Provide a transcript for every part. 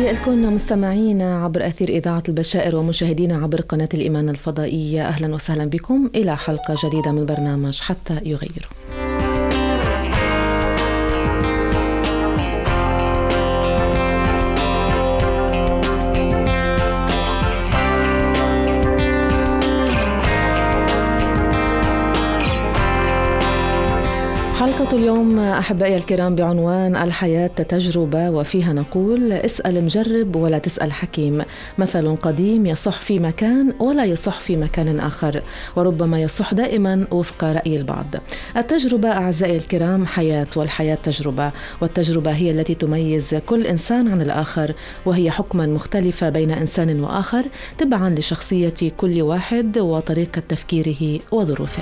تحية لكم مستمعينا عبر أثير إذاعة البشائر ومشاهدينا عبر قناة الإيمان الفضائية. أهلا وسهلا بكم إلى حلقة جديدة من برنامج حتى يغيروا. حلقة اليوم أحبائي الكرام بعنوان الحياة تجربة، وفيها نقول اسأل مجرب ولا تسأل حكيم. مثل قديم يصح في مكان ولا يصح في مكان آخر، وربما يصح دائما وفق رأي البعض. التجربة أعزائي الكرام حياة، والحياة تجربة، والتجربة هي التي تميز كل إنسان عن الآخر، وهي حكما مختلفة بين إنسان وآخر تبعا لشخصية كل واحد وطريقة تفكيره وظروفه.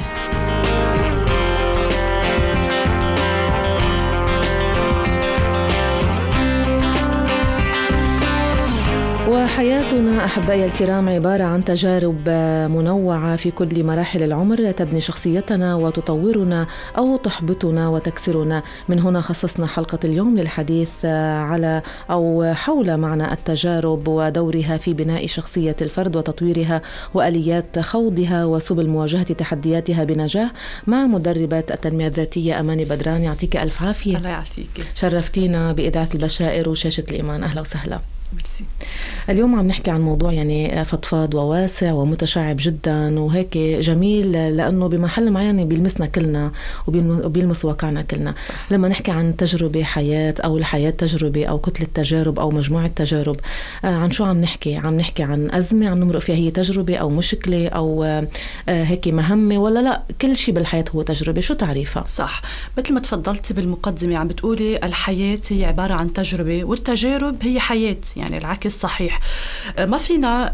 وحياتنا أحبائي الكرام عبارة عن تجارب منوعة في كل مراحل العمر تبني شخصيتنا وتطورنا أو تحبطنا وتكسرنا. من هنا خصصنا حلقة اليوم للحديث على أو حول معنى التجارب ودورها في بناء شخصية الفرد وتطويرها وآليات خوضها وسبل مواجهة تحدياتها بنجاح مع مدربة التنمية الذاتية أماني بدران. يعطيك ألف عافية. الله يعافيك. شرفتينا بإذاعة البشائر وشاشة الإيمان. أهلا وسهلا. ميرسي. اليوم عم نحكي عن موضوع يعني فضفاض وواسع ومتشعب جدا وهيك جميل، لأنه بمحل معين بيلمسنا كلنا وبيلمس واقعنا كلنا. صح. لما نحكي عن تجربة حياة أو الحياة تجربة أو كتلة تجارب أو مجموعة تجارب، عن شو عم نحكي؟ عم نحكي عن أزمة عم نمرق فيها هي تجربة أو مشكلة أو هيك مهمة، ولا لا كل شيء بالحياة هو تجربة؟ شو تعريفها؟ صح، مثل ما تفضلتي بالمقدمة عم بتقولي الحياة هي عبارة عن تجربة والتجارب هي حياة، يعني العكس صحيح. ما فينا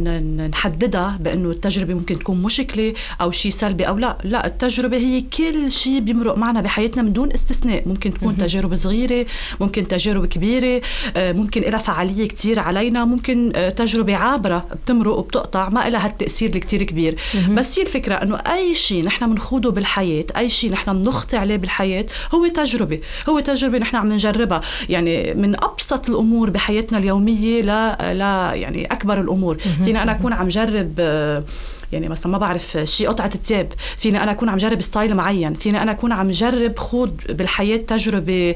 نحددها بأنه التجربة ممكن تكون مشكلة أو شيء سلبي أو لا، التجربة هي كل شيء بيمرق معنا بحياتنا من دون استثناء. ممكن تكون تجارب صغيرة، ممكن تجارب كبيرة، ممكن لها فعالية كتير علينا، ممكن تجربة عابرة بتمرق وبتقطع ما لها هالتأثير الكتير كبير. بس هي الفكرة أنه أي شيء نحن منخوضه بالحياة، أي شيء نحن منخطي عليه بالحياة هو تجربة نحن عم نجربها، يعني من أبسط الأمور بحياتنا اليومية لا يعني أكبر الأمور. فينا أنا أكون عم جرب يعني مثلا ما بعرف شيء قطعة الثياب، فينا أنا أكون عم جرب ستايل معين، فينا أنا أكون عم جرب خوض بالحياة تجربة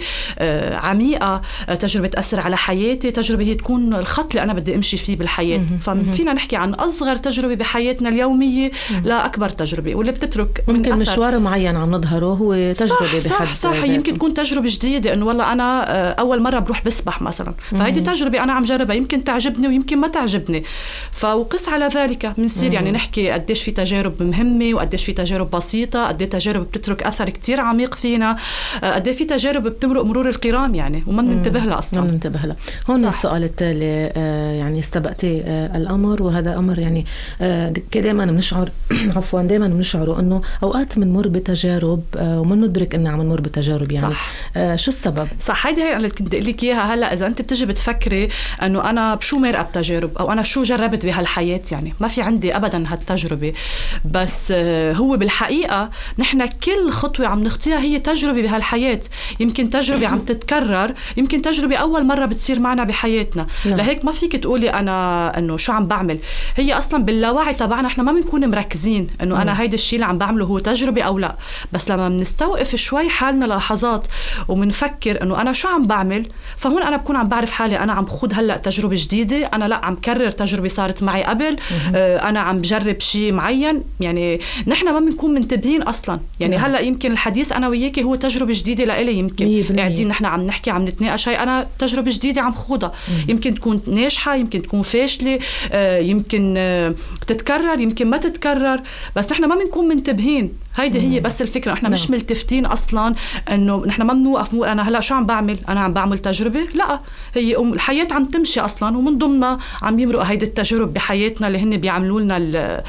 عميقة، تجربة تأثر على حياتي، تجربة هي تكون الخط اللي أنا بدي أمشي فيه بالحياة. ففينا نحكي عن أصغر تجربة بحياتنا اليومية لأكبر تجربة، واللي بتترك ممكن مشوار معين عم نظهره هو تجربة. صح يمكن تكون تجربة جديدة، إنه والله أنا أول مرة بروح بسبح مثلا، فهيدي تجربة أنا عم جربها، يمكن تعجبني ويمكن ما تعجبني. فوقس على ذلك بنصير يعني نحكي قديش في تجارب مهمة وقديش في تجارب بسيطة، قديش تجارب بتترك أثر كتير عميق فينا، قديش في تجارب بتمرق مرور القرام يعني وما بننتبه لها أصلا. ما بننتبه لها. هون السؤال التالي، يعني استبقتي الأمر، وهذا أمر يعني دائما بنشعر عفوا دائما بنشعر إنه أوقات بنمر بتجارب وما ندرك إنه عم نمر بتجارب يعني. صح. شو السبب؟ صح، هيدي أنا كنت أقول لك إياها هلا. إذا أنت بتجي بتفكري إنه أنا بشو مرقة بتجارب أو أنا شو جربت بهالحياة، يعني ما في عندي أبدا هالتجربة، بس هو بالحقيقة نحن كل خطوة عم نخطيها هي تجربة بهالحياة. يمكن تجربة عم تتكرر، يمكن تجربة أول مرة بتصير معنا بحياتنا. لهيك ما فيك تقولي أنا إنه شو عم بعمل، هي أصلا باللاوعي تبعنا إحنا ما بنكون مركزين إنه أنا هيدا الشيء اللي عم بعمله هو تجربة أو لا. بس لما بنستوقف شوي حالنا لحظات ومنفكر إنه أنا شو عم بعمل، فهون أنا بكون عم بعرف حالي أنا عم خود هلأ تجربة جديدة، أنا لا عم كرر تجربة صارت معي قبل، أنا عم بجرب شيء معين. يعني نحن ما بنكون منتبهين أصلا. يعني هلأ يمكن الحديث أنا وياكي هو تجربة جديدة لإلي، يمكن قاعدين نحن عم نحكي عم نتناقش، هاي أنا تجربة جديدة عم خوضها، يمكن تكون ناجحة يمكن تكون فاشلة، يمكن تتكرر يمكن ما تتكرر، بس نحن ما بنكون منتبهين. هيدي هي بس الفكرة، احنا مش ملتفتين أصلا إنه نحن ما بنوقف أنا هلأ شو عم بعمل، أنا عم بعمل تجربة، لا هي الحياة عم تمشي أصلا ومن ضمنها عم يمرق هيدي التجارب بحياتنا اللي هن بيعملوا لنا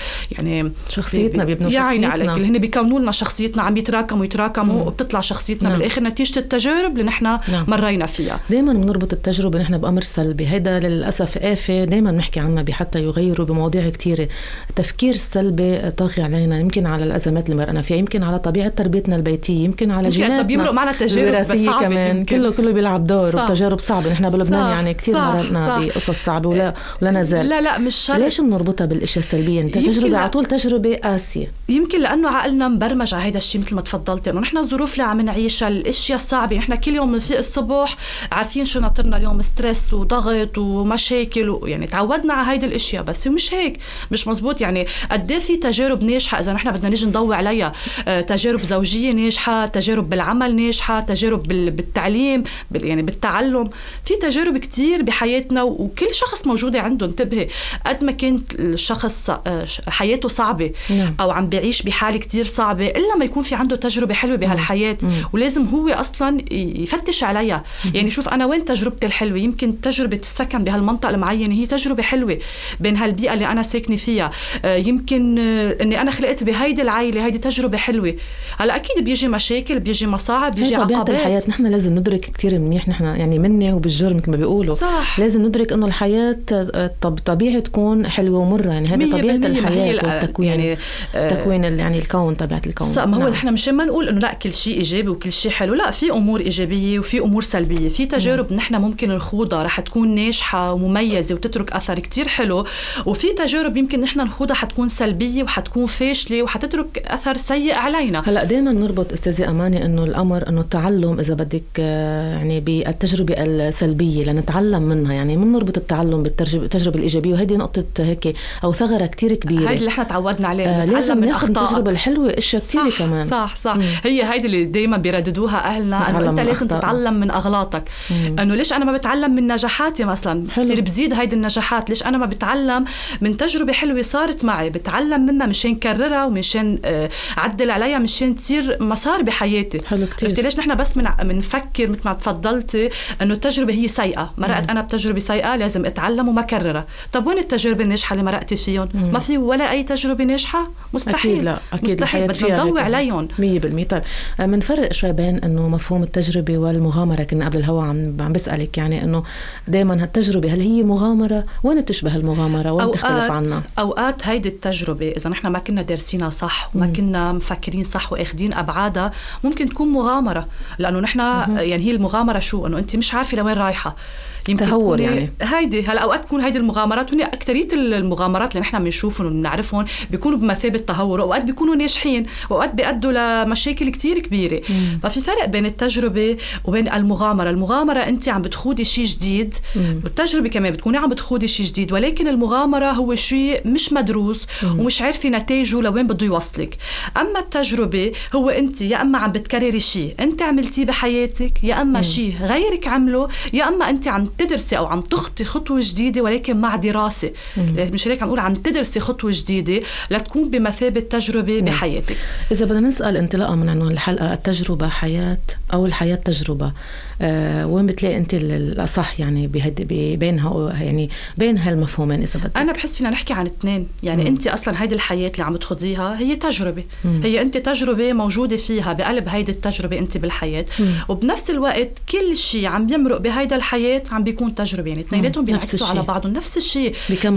يعني شخصيتنا بيبنوا شخصيتنا، يعني عليك اللي هن بيكونوا لنا شخصيتنا، عم يتراكموا وبتطلع شخصيتنا بالآخر نتيجة التجارب اللي نحن مرينا فيها. دايما بنربط التجربة نحن بأمر سلبي، هيدا للأسف آفة دايما بنحكي عنها بحتى يغيروا بمواضيع كتيرة. التفكير السلبي طاغي علينا، يمكن على الأزمات اللي مرقنا فيها، يمكن على طبيعة تربيتنا البيتية، يمكن على جيناتنا، بيمرق معنا تجارب صعبة كمان، كله بيلعب دور وتجارب صعبة. نحن بلبنان يعني كتير مرقنا بقصص صعبة ولا نزال. لا مش شرط. ليش بنربطها بالاشياء السلبية؟ انت تجربة على طول تجربة قاسية. يمكن لانه عقلنا مبرمج على هيدا الشيء مثل ما تفضلتي، انه نحن الظروف اللي عم نعيشها، الاشياء الصعبة، نحن كل يوم بنفيق الصبح عارفين شو ناطرنا اليوم، ستريس وضغط ومشاكل يعني تعودنا على هيدا الاشياء. بس مش هيك، مش مزبوط. يعني قد ايه في تجارب ناجحة اذا نحن بدنا نيجي نضوي عليها، تجارب زوجية ناجحة، تجارب بالعمل ناجحة، تجارب بالتعليم، يعني بالتعلم، في تجارب كتير بحياتنا وكل شخص موجودة عنده. انتبهي، قد ما كنت الشخص حياته صعبة أو عم بيعيش بحالة كتير صعبة، إلا ما يكون في عنده تجربة حلوة بهالحياة، ولازم هو أصلا يفتش عليها. يعني شوف أنا وين تجربتي الحلوة؟ يمكن تجربة السكن بهالمنطقة المعينة هي تجربة حلوة بين هالبيئة اللي أنا ساكنة فيها، يمكن إني أنا خلقت بهيدي العائلة، هيدي تجربة حلوة. هلا أكيد بيجي مشاكل، بيجي مصاعب، بيجي عقبات. الحياة نحن لازم ندرك كتير منيح، نحن يعني مني وبالجرم مثل ما بيقولوا، صح. لازم ندرك إنه الحياة طبيعي تكون حلوة ومرة، يعني هذا طبيعة الحياة والتكوين، يعني تكوين يعني الكون، طبيعة الكون. ما هو نحن مش ما نقول إنه لا كل شيء إيجابي وكل شيء حلو، لا، في أمور إيجابية وفي أمور سلبية، في تجارب نحن ممكن نخوضها رح تكون ناجحة ومميزة وتترك أثر كتير حلو، وفي تجارب يمكن نحن نخوضها حتكون سلبية وحتكون فاشلة وحتترك أثر سيء علينا. هلا دائما نربط أستاذة أماني إنه الأمر إنه التعلم إذا بدك يعني بالتجربة السلبية لنتعلم منها، يعني من نربط التعلم بالتجربة الإيجابية، وهذه نقطة هيك أو ثغرة كتير كبيرة، هيدي اللي احنا تعودنا عليها. لازم ناخذ التجربة الحلوة اشياء كتير كمان. صح هي هيدي اللي دايما بيرددوها أهلنا، إنه أنت لازم تتعلم من أغلاطك. إنه ليش أنا ما بتعلم من نجاحاتي مثلا؟ بصير بزيد هيدي النجاحات، ليش أنا ما بتعلم من تجربة حلوة صارت معي، بتعلم منها مشان كررها ومشان عدل عليها مشان تصير مسار بحياتي. حلو كتير. ليش نحن بس منفكر مثل ما تفضلتي إنه التجربة هي سيئة، مرقت أنا بتجربة سيئة لازم أتعلم وما كررها. طب وين التجربة الناجحة اللي مرقتي فيهم؟ ما في ولا أي تجربة ناجحة، مستحيل. أكيد لا، أكيد مستحيل، بدنا نضوي عليهم 100%. طيب منفرق شوي بين إنه مفهوم التجربة والمغامرة. كنا قبل الهوا عم بسألك يعني إنه دائما هالتجربة هل هي مغامرة؟ وين بتشبه المغامرة؟ وين تختلف عنها؟ أوقات هيدي التجربة إذا نحن ما كنا دارسينها صح وما كنا مفكرين صح وأخدين أبعادها ممكن تكون مغامرة، لأنه نحن يعني هي المغامرة شو؟ إنه أنت مش عارفة لوين رايحة، تهور يعني. هيدي هلا اوقات تكون هيدي المغامرات، وهي اكثريه المغامرات اللي نحن بنشوفهم وبنعرفهم بيكونوا بمثابه تهور، واوقات بيكونوا ناجحين، واوقات بيؤدوا لمشاكل كتير كبيره. ففي فرق بين التجربه وبين المغامره. المغامره انت عم بتخوضي شيء جديد، والتجربه كمان بتكوني عم بتخوضي شيء جديد، ولكن المغامره هو شيء مش مدروس ومش عارفه نتائجه لوين بده يوصلك. اما التجربه هو انت يا اما عم بتكرري شيء انت عملتيه بحياتك، يا اما شيء غيرك عمله، يا اما انت عم تدرسي أو عم تخطي خطوة جديدة ولكن مع دراسة. مش هيك عم نقول عم تدرسي خطوة جديدة لتكون بمثابة تجربة بحياتك. إذا بدنا نسأل انطلاقا من عنوان الحلقة التجربة حياة أو الحياة تجربة، وين بتلاقي أنت الأصح يعني بينها، يعني بين هالمفهومين إذا بدك؟ أنا بحس فينا نحكي عن اثنين. يعني أنت أصلا هيدي الحياة اللي عم تخوضيها هي تجربة، هي أنت تجربة موجودة فيها بقلب هيدي التجربة أنت بالحياة، وبنفس الوقت كل شيء عم يمرق بهيدا الحياة عم بيكون تجربة. يعني اثنيناتهم بينعكسوا على بعضهم، نفس الشيء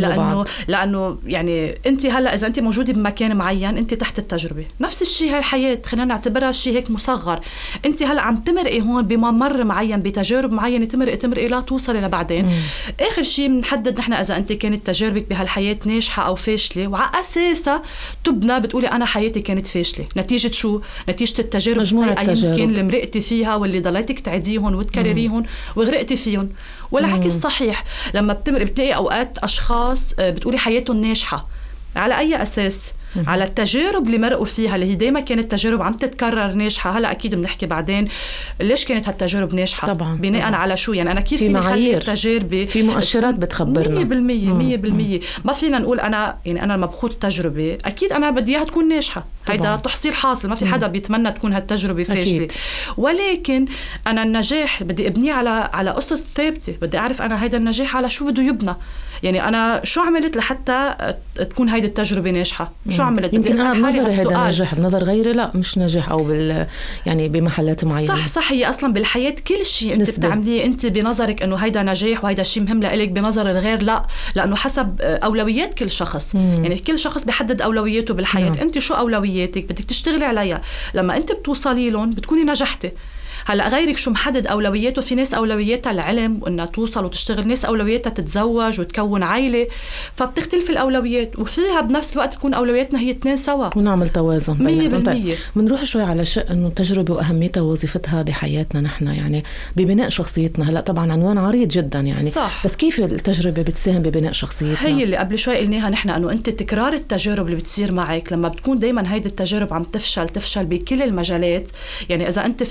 لأنه يعني أنت هلا إذا أنت موجودة بمكان معين أنت تحت التجربة، نفس الشيء هاي الحياة خلينا نعتبرها شيء هيك مصغر. أنت هلا عم تمرقي هون بممر معين بتجارب معينة، تمرقي لا توصلي لبعدين. آخر شيء بنحدد نحن إذا أنت كانت تجاربك بهالحياة ناجحة أو فاشلة، وعلى أساسها تبنى بتقولي أنا حياتي كانت فاشلة نتيجة شو؟ نتيجة التجارب السيئة يمكن اللي مرقتي فيها واللي ضليتك تعديهم وتكرريهم وغرقتي فيهم. والحكي الصحيح لما بتلاقي أوقات أشخاص بتقولي حياتهم ناجحة على أي أساس؟ على التجارب اللي مرقوا فيها اللي هي دايما كانت تجارب عم تتكرر ناجحة. هلا أكيد بنحكي بعدين ليش كانت هالتجارب ناجحة طبعا بناء على شو؟ يعني أنا كيف فيني خلي التجارب في مؤشرات بتخبرنا 100%. ما فينا نقول أنا يعني أنا لما بخوض تجربة أكيد أنا بدي إياها تكون ناجحة، هيدا تحصيل حاصل، ما في حدا بيتمنى تكون هالتجربة فاشلة. ولكن أنا النجاح بدي أبنيه على أسس ثابتة، بدي أعرف أنا هيدا النجاح على شو بده يبنى. يعني أنا شو عملت لحتى تكون هيدي التجربة ناجحة؟ شو عملت؟ يمكن أنا بنظري هيدا ناجح، بنظر غيري لا مش ناجح، أو يعني بمحلات معينة. صح. هي أصلا بالحياة كل شيء أنت بتعمليه أنت بنظرك إنه هيدا نجاح وهيدا شيء مهم لإلك، بنظر الغير لا، لأنه حسب أولويات كل شخص. يعني كل شخص بيحدد أولوياته بالحياة. أنت شو أولوياتك؟ بدك تشتغلي عليها. لما أنت بتوصلي لهم بتكوني نجحتي. هلا غيرك شو محدد اولوياته؟ في ناس اولوياتها العلم وانها توصل وتشتغل، ناس اولوياتها تتزوج وتكون عائله، فبتختلف الاولويات، وفيها بنفس الوقت تكون اولوياتنا هي اثنين سوا ونعمل توازن 100%. بنروح شوي على شيء انه التجربه واهميتها ووظيفتها بحياتنا نحن، يعني ببناء شخصيتنا. هلا طبعا عنوان عريض جدا يعني صح. بس كيف التجربه بتساهم ببناء شخصيتنا؟ هي اللي قبل شوي قلناها نحن، انه انت تكرار التجارب اللي بتصير معك لما بتكون دائما هيدي التجارب عم تفشل بكل المجالات. يعني اذا انت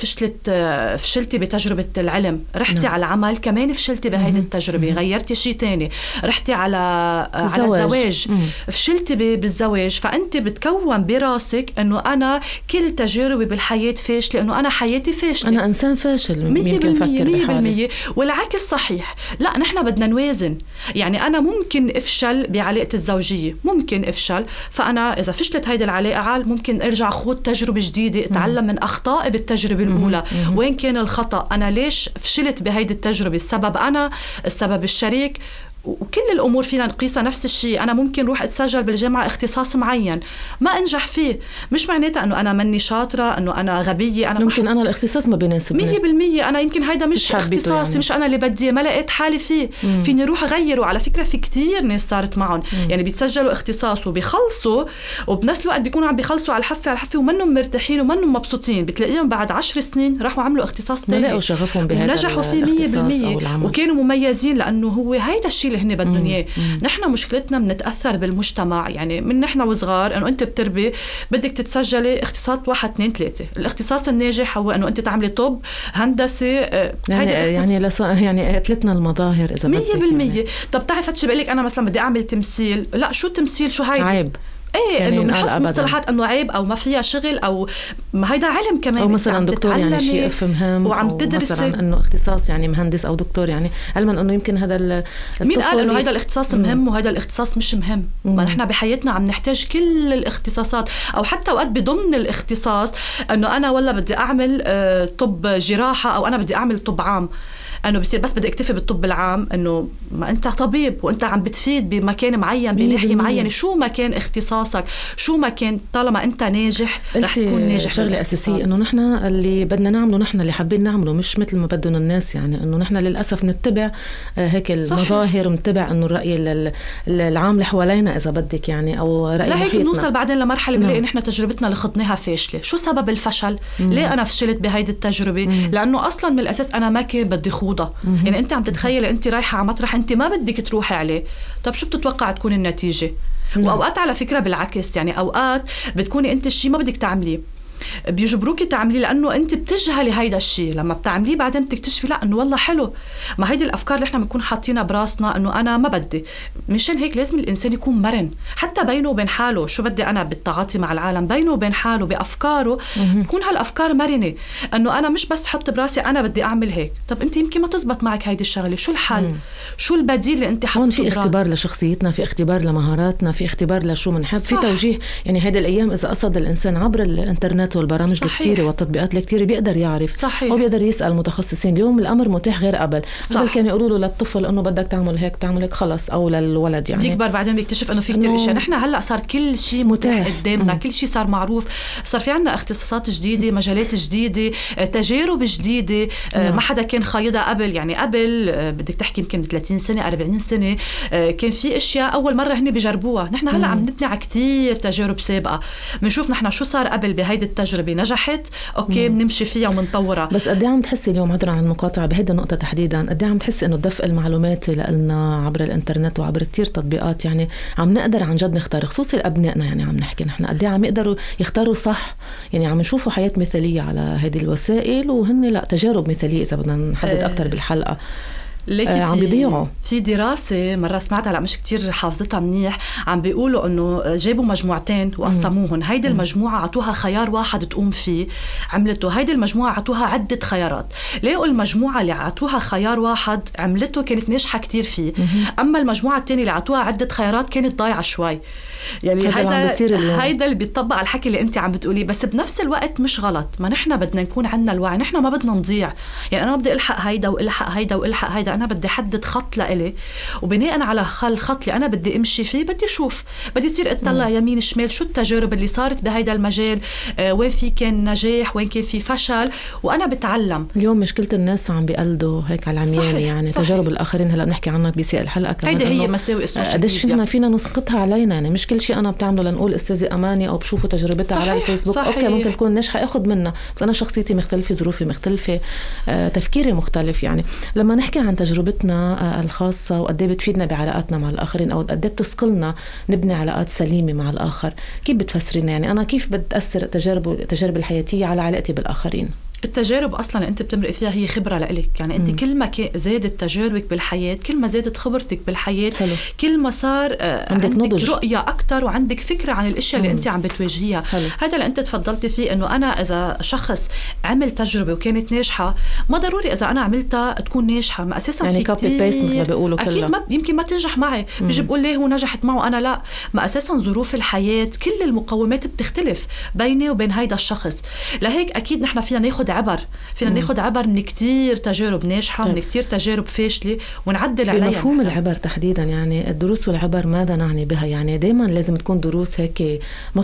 فشلتي بتجربة العلم، رحتي على العمل كمان فشلتي بهيدي التجربة، غيرتي شيء تاني، رحتي على الزواج فشلتي بالزواج، فأنت بتكون براسك أنه أنا كل تجاربي بالحياة فاشلة، أنه أنا حياتي فاشلة، أنا إنسان فاشل 100%. والعكس صحيح. لا نحن بدنا نوازن. يعني أنا ممكن أفشل بعلاقة الزوجية، ممكن أفشل، فأنا إذا فشلت هيدي العلاقة ممكن أرجع أخوض تجربة جديدة، أتعلم من أخطائي بالتجربة الأولى. وين كان الخطأ؟ أنا ليش فشلت بهيدي التجربة؟ السبب أنا، السبب الشريك، وكل الأمور فينا نقيسها نفس الشيء. أنا ممكن روح أتسجل بالجامعة اختصاص معين ما أنجح فيه، مش معناتها أنه أنا مني شاطرة، أنه أنا غبية، أنا ممكن أنا الاختصاص ما بيناسبني 100%. أنا يمكن هيدا مش اختصاصي يعني. مش أنا اللي بدي، ما لقيت حالي فيه، فيني روح أغيره. على فكرة في كتير ناس صارت معهم يعني بيتسجلوا اختصاص وبيخلصوا، وبنفس الوقت بيكونوا عم بيخلصوا على الحفة ومنهم مرتاحين ومنهم مبسوطين، بتلاقيهم بعد 10 سنين راحوا عملوا اختصاص تاني لقوا شغفهم بهذا ونجحوا فيه 100%، وكانوا مميزين لأنه هو هيدا الشيء اللي هن بدهم إياه. نحن مشكلتنا بنتأثر بالمجتمع، يعني من نحن وصغار انه انت بتربي بدك تتسجلي اختصاص 1 2 3. الاختصاص الناجح هو انه انت تعملي طب، هندسه، يعني قتلتنا المظاهر اذا بدك 100%. يعني. طب بتعرف شو بقول لك، انا مثلا بدي اعمل تمثيل، لا شو تمثيل، شو هيدا عيب، ايه يعني انه بنحط مصطلحات انه عيب او ما فيها شغل، او ما هيدا علم كمان، او مثلا دكتور يعني شيء مهم، وعم تدرسي مثلا انه اختصاص يعني مهندس او دكتور، يعني علما انه يمكن هذا مين قال انه هيدا الاختصاص مهم وهيدا الاختصاص مش مهم؟ ما نحن بحياتنا عم نحتاج كل الاختصاصات، او حتى اوقات بضمن الاختصاص انه انا والله بدي اعمل طب جراحه، او انا بدي اعمل طب عام، انه بصير بس بدي اكتفي بالطب العام، انه ما انت طبيب وانت عم بتفيد بمكان معين بناحيه معينه، شو ما كان اختصاصك، شو ما كان، طالما انت ناجح رح تكون ناجح. شغله اساسيه انه نحن اللي بدنا نعمله، نحن اللي حابين نعمله، مش مثل ما بدهم الناس. يعني انه نحن للاسف نتبع هيك المظاهر، ونتبع انه الراي العام اللي حوالينا اذا بدك، يعني او راي لا هيك نوصل بعدين لمرحله بنلاقي نحن تجربتنا اللي خضناها فاشله. شو سبب الفشل؟ ليه انا فشلت بهيدي التجربه؟ لانه اصلا من الاساس انا ما كان بدي خوض. يعني انت عم تتخيلي انت رايحه على مطرح انت ما بدك تروحي عليه، طب شو بتتوقع تكون النتيجه؟ واوقات على فكره بالعكس، يعني اوقات بتكوني انت الشيء ما بدك تعمليه، بيجبروكي تعمليه لانه انت بتجهلي هيدا الشيء، لما بتعمليه بعدين بتكتشفي لا انه والله حلو. ما هيدي الافكار اللي احنا بنكون حاطينها براسنا انه انا ما بدي. مشان هيك لازم الانسان يكون مرن حتى بينه وبين حاله، شو بدي انا بالتعاطي مع العالم، بينه وبين حاله بافكاره تكون هالافكار مرنه، انه انا مش بس حط براسي انا بدي اعمل هيك، طب انت يمكن ما تزبط معك هيدي الشغله، شو الحل؟ شو البديل اللي انت حاطه؟ هون في اختبار لشخصيتنا، في اختبار لمهاراتنا، في اختبار لشو بنحب، في توجيه. يعني هيدا الايام اذا قصد الانسان عبر الانترنت والبرامج الكتيره والتطبيقات الكتيره بيقدر يعرف. صحيح. وبيقدر يسال متخصصين. اليوم الامر متاح غير قبل. قبل كانوا يقولوا له للطفل انه بدك تعمل هيك تعمل هيك خلص، او للولد يعني بيكبر بعدين بيكتشف انه في كتير اشياء. نحن هلا صار كل شيء متاح قدامنا، كل شيء صار معروف، صار في عنا اختصاصات جديده، مجالات جديده، تجارب جديده ما حدا كان خايضها قبل. يعني قبل بدك تحكي يمكن 30 سنه 40 سنه كان في اشياء اول مره هن بيجربوها. نحن هلا عم نبني على كتير تجارب سابقه، بنشوف نحن شو صار قبل بهيدي التجربه، نجحت اوكي بنمشي فيها ومنطورها. بس قد ايه عم تحسي اليوم، عذرا عن المقاطعه بهيدي النقطه تحديدا، قد ايه عم تحسي انه الدفء المعلوماتي لنا عبر الانترنت وعبر كتير تطبيقات، يعني عم نقدر عن جد نختار، خصوصي ابنائنا، يعني عم نحكي نحن قد ايه عم يقدروا يختاروا صح، يعني عم نشوفوا حياه مثاليه على هذه الوسائل، وهن لا تجارب مثاليه اذا بدنا نحدد اكثر بالحلقه. عم بيضيعوا. في دراسة مرة سمعتها، لا مش كتير حافظتها منيح، عم بيقولوا انه جابوا مجموعتين وقسموهم. هيدي المجموعة عطوها خيار واحد تقوم فيه عملته، هيدي المجموعة عطوها عدة خيارات. لقوا المجموعة اللي عطوها خيار واحد عملته كانت ناجحة كتير فيه، اما المجموعة الثانية اللي عطوها عدة خيارات كانت ضايعة شوي. يعني هيدا اللي بيطبق على الحكي اللي انت عم بتقوليه، بس بنفس الوقت مش غلط. ما نحن بدنا نكون عندنا الوعي، نحن ما بدنا نضيع. يعني انا ما بدي الحق هيدا والحق هيدا والحق هيدا، انا بدي حدد خط لإلي، وبناء على الخط اللي انا بدي امشي فيه بدي اشوف، بدي يصير اطلع يمين شمال شو التجارب اللي صارت بهيدا المجال، وين في كان نجاح وين كان في فشل، وانا بتعلم. اليوم مشكلة الناس عم بيقلدوا هيك على العمياني، يعني صحيح. تجارب الاخرين هلا بنحكي عنها بسياق الحلقة كمان، هيدا هي مساوئ السوشيال ميديا، قديش فينا نسقطها علينا. يعني مش كل شيء انا بتعمله لنقول استاذة اماني او بشوفوا تجربتها على الفيسبوك. صحيح. اوكي ممكن تكون ناجحة اخذ منها، بس انا شخصيتي مختلفة، ظروفي مختلفة، تفكيري مختلف. يعني لما نحكي عن تجربتنا الخاصة وقد ايه بتفيدنا بعلاقاتنا مع الاخرين، او قد ايه بتسقلنا نبني علاقات سليمة مع الاخر، كيف بتفسرينا؟ يعني انا كيف بتأثر التجارب الحياتية على علاقتي بالاخرين؟ التجارب أصلاً أنت بتمرق فيها هي خبرة لإلك. يعني أنت كل ما زادت تجاربك بالحياة، كل ما زادت خبرتك بالحياة، حلو. كل ما صار عندك رؤية أكتر وعندك فكرة عن الأشياء اللي أنت عم بتواجهيها. هذا اللي أنت تفضلتي فيه، أنه أنا إذا شخص عمل تجربة وكانت ناجحة، ما ضروري إذا أنا عملتها تكون ناجحة. ما أساساً يعني في كوبي بيست مثل ما بيقولوا، أكيد يمكن ما تنجح معي، بيجي بقول ليه هو نجحت معه أنا لا. ما أساساً ظروف الحياة كل المقومات بتختلف بيني وبين هيدا الشخص. لهيك أكيد نحن فينا ناخد عبر، ناخد عبر من كتير تجارب ناجحة، من كتير تجارب فاشلة، ونعدل عليها. مفهوم العبر تحديدا، يعني الدروس والعبر ماذا نعني بها؟ يعني دايما لازم تكون دروس هيك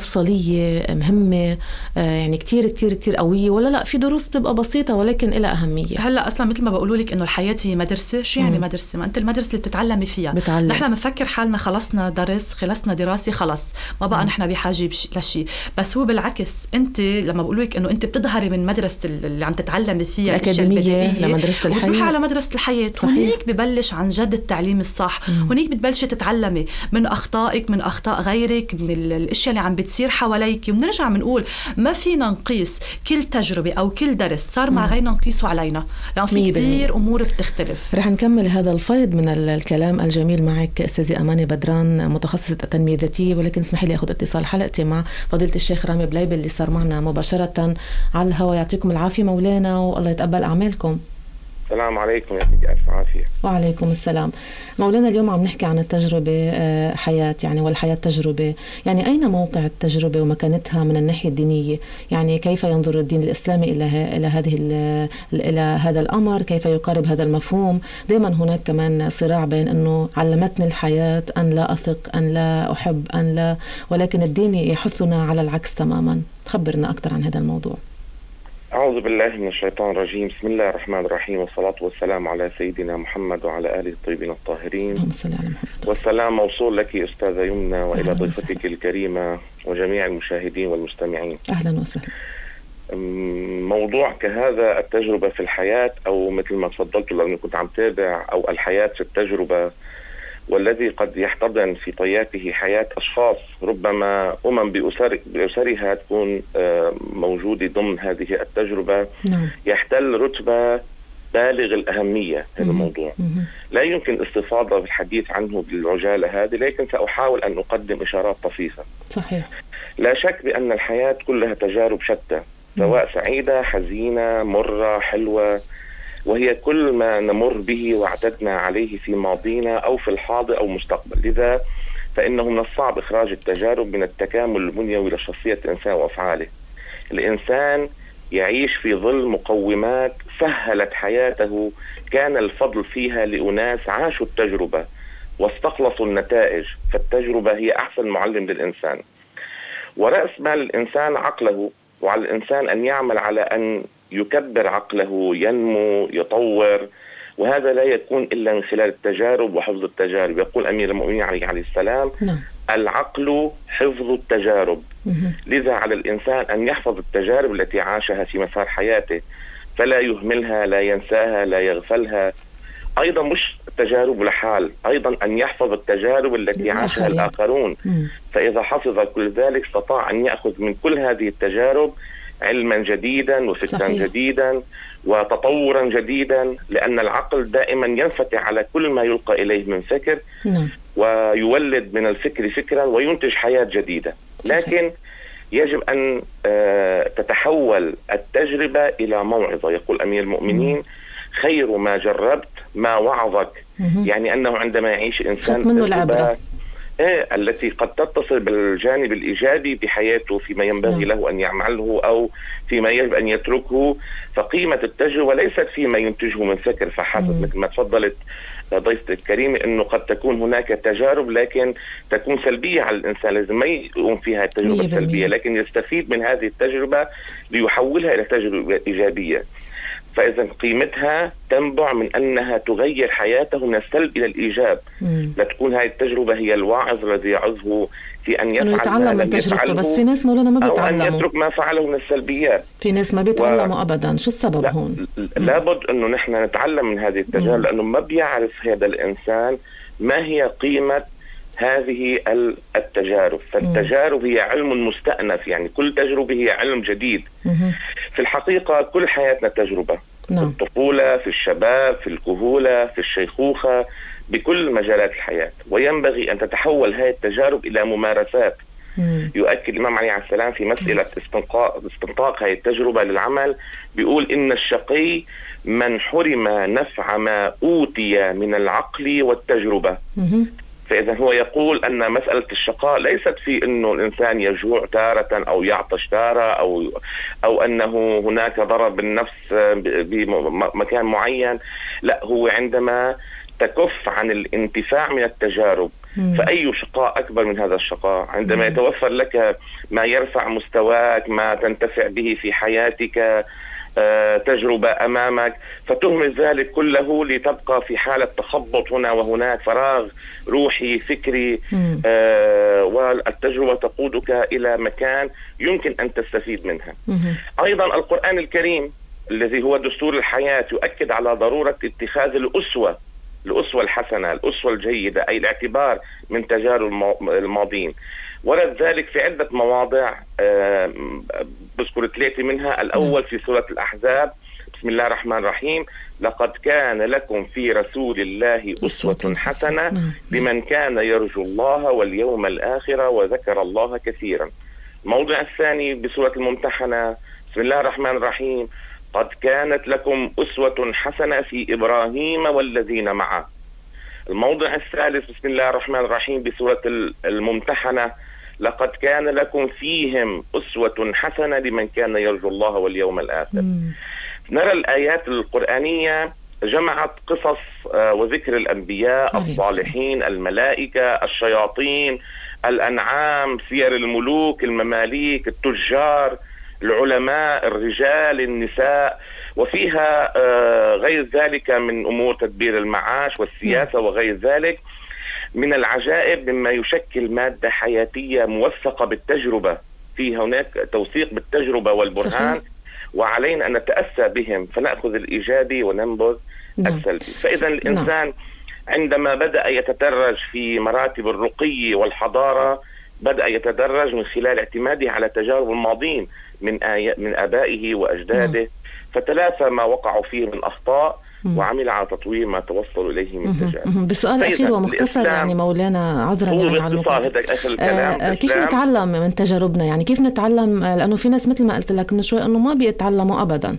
مفصلية مهمة، يعني كتير كتير كتير قوية، ولا لا في دروس تبقى بسيطة ولكن إلها أهمية؟ هلا أصلا مثل ما بقولوا لك إنه الحياة هي مدرسة. شو يعني مدرسة؟ ما أنت المدرسة اللي بتتعلمي فيها. نحن بنفكر حالنا خلصنا دراسة خلص ما بقى نحن بحاجة لشيء، بس هو بالعكس. أنت لما بقولوا لك إنه أنت بتظهري من مدرسة اللي عم تتعلمي فيها الأكاديمية لمدرسة الحياة، وتروحي على مدرسة الحياة. هنيك ببلش عن جد التعليم الصح. هنيك بتبلشي تتعلمي من أخطائك، من أخطاء غيرك، من الأشياء اللي عم بتصير حواليك. وبنرجع بنقول ما فينا نقيس كل تجربة أو كل درس صار مع غيرنا نقيسه علينا، لأن في كتير أمور بتختلف. رح نكمل هذا الفيض من الكلام الجميل معك أستاذة أماني بدران، متخصصة التنمية الذاتية، ولكن اسمحي لي أخذ اتصال حلقتي مع فضيلة الشيخ رامي بليبل اللي صار معنا مباشرة على الهواء. يعطيكم العافية مولانا والله يتقبل أعمالكم. السلام عليكم، يعطيك ألف عافية. وعليكم السلام. مولانا اليوم عم نحكي عن التجربة حياة، يعني والحياة تجربة. يعني أين موقع التجربة ومكانتها من الناحية الدينية؟ يعني كيف ينظر الدين الإسلامي إلى هذا الأمر؟ كيف يقارب هذا المفهوم؟ دائما هناك كمان صراع بين أنه علمتني الحياة أن لا أثق، أن لا أحب، أن لا، ولكن الدين يحثنا على العكس تماما. خبرنا أكثر عن هذا الموضوع. أعوذ بالله من الشيطان الرجيم. بسم الله الرحمن الرحيم، والصلاة والسلام على سيدنا محمد وعلى آله الطيبين الطاهرين. اللهم صل على محمد. والسلام موصول لك أستاذة يمنى وإلى ضيفتك الكريمة وجميع المشاهدين والمستمعين. أهلا وسهلا. موضوع كهذا، التجربة في الحياة، أو مثل ما تفضلت لأني كنت عم تابع، أو الحياة في التجربة، والذي قد يحتضن في طياته حياة أشخاص ربما بأسرها تكون موجودة ضمن هذه التجربة. يحتل رتبة بالغ الأهمية. هذا الموضوع لا يمكن الاستفاضة بالحديث عنه بالعجالة هذه، لكن سأحاول أن أقدم إشارات طفيفة. صحيح. لا شك بأن الحياة كلها تجارب شتى، سواء سعيدة، حزينة، مرة، حلوة، وهي كل ما نمر به واعتدنا عليه في ماضينا أو في الحاضر أو مستقبل. لذا فإنه من الصعب إخراج التجارب من التكامل البنيوي لشخصية الإنسان وأفعاله. الإنسان يعيش في ظل مقومات سهلت حياته، كان الفضل فيها لأناس عاشوا التجربة واستخلصوا النتائج، فالتجربة هي أحسن معلم للإنسان. ورأس مال الإنسان عقله، وعلى الإنسان أن يعمل على أن يكبر عقله، ينمو، يطور، وهذا لا يكون إلا من خلال التجارب وحفظ التجارب. يقول أمير المؤمنين عليه السلام: العقل حفظ التجارب. لذا على الإنسان أن يحفظ التجارب التي عاشها في مسار حياته، فلا يهملها، لا ينساها، لا يغفلها. أيضا مش تجارب لحال، أيضا أن يحفظ التجارب التي عاشها الآخرون، فإذا حفظ كل ذلك استطاع أن يأخذ من كل هذه التجارب علما جديدا وفكرا جديدا وتطورا جديدا، لأن العقل دائما ينفتح على كل ما يلقى إليه من فكر ويولد من الفكر فكرا وينتج حياة جديدة. لكن يجب أن تتحول التجربة إلى موعظة. يقول أمير المؤمنين: خير ما جربت ما وعظك. يعني أنه عندما يعيش إنسان تجربة التي قد تتصل بالجانب الإيجابي بحياته فيما ينبغي له أن يعمله أو فيما يجب أن يتركه، فقيمة التجربة ليست فيما ينتجه من فكر فحسب، مثل ما تفضلت ضيفتي الكريمة أنه قد تكون هناك تجارب لكن تكون سلبية على الإنسان، لازم ما يقوم فيها التجربة السلبية، لكن يستفيد من هذه التجربة ليحولها إلى تجربة إيجابية. فإذا قيمتها تنبع من أنها تغير حياته من السلب إلى الإيجاب. لا تكون هذه التجربة هي الواعظ الذي يعظه في أن يفعل ما لم يفعله، بس في ناس مولانا ما بيتعلموا، أو أن يترك ما فعله من السلبيات. في ناس ما بيتعلموا أبدا. شو السبب هون؟ لابد أنه نحن نتعلم من هذه التجارب، لأنه ما بيعرف هذا الإنسان ما هي قيمة هذه التجارب. فالتجارب هي علم مستأنف، يعني كل تجربة هي علم جديد. في الحقيقة كل حياتنا تجربة، في الطفولة، في الشباب، في الكهولة، في الشيخوخة، بكل مجالات الحياة. وينبغي أن تتحول هذه التجارب إلى ممارسات. يؤكد الإمام علي عليه السلام في مسألة استنطاق هذه التجربة للعمل، بيقول: إن الشقي من حرم نفع ما أوتي من العقل والتجربة. فإذا هو يقول أن مسألة الشقاء ليست في أنه الإنسان يجوع تارة أو يعطش تارة أو أنه هناك ضرر بالنفس بمكان معين. لا، هو عندما تكف عن الانتفاع من التجارب. فأي شقاء أكبر من هذا الشقاء؟ عندما يتوفر لك ما يرفع مستواك، ما تنتفع به في حياتك، تجربة أمامك، فتهمل ذلك كله لتبقى في حالة تخبط هنا وهناك، فراغ روحي فكري. والتجربة تقودك إلى مكان يمكن أن تستفيد منها. أيضا القرآن الكريم الذي هو دستور الحياة يؤكد على ضرورة اتخاذ الأسوة الحسنة، الأسوة الجيدة، أي الاعتبار من تجارب الماضين. ورد ذلك في عدة مواضع، بذكر 3 منها. الأول في سورة الأحزاب: بسم الله الرحمن الرحيم: لقد كان لكم في رسول الله أسوة حسنة لمن كان يرجو الله واليوم الآخر وذكر الله كثيرا. الموضع الثاني بسورة الممتحنة: بسم الله الرحمن الرحيم: قد كانت لكم أسوة حسنة في إبراهيم والذين معه. الموضع الثالث بسم الله الرحمن الرحيم بسورة الممتحنة: لقد كان لكم فيهم أسوة حسنة لمن كان يرجو الله واليوم الآخر. نرى الآيات القرآنية جمعت قصص وذكر الأنبياء، الصالحين، الملائكة، الشياطين، الأنعام، سير الملوك، المماليك، التجار، العلماء، الرجال، النساء، وفيها غير ذلك من أمور تدبير المعاش والسياسة وغير ذلك. من العجائب مما يشكل مادة حياتية موثقة بالتجربة، في هناك توثيق بالتجربة والبرهان، وعلينا أن نتأسى بهم فنأخذ الإيجابي وننبذ السلبي. فإذا الإنسان عندما بدأ يتدرج في مراتب الرقي والحضارة بدأ يتدرج من خلال اعتماده على تجارب الماضين من آبائه وأجداده، فتلافى ما وقعوا فيه من أخطاء وعمل على تطوير ما توصلوا إليه من تجارب. بسؤال أخير ومختصر يعني مولانا، عذرا يعني على المقاطعة، كيف نتعلم من تجاربنا؟ يعني كيف نتعلم؟ لأنه في ناس مثل ما قلت لك من شوي أنه ما بيتعلموا أبدا.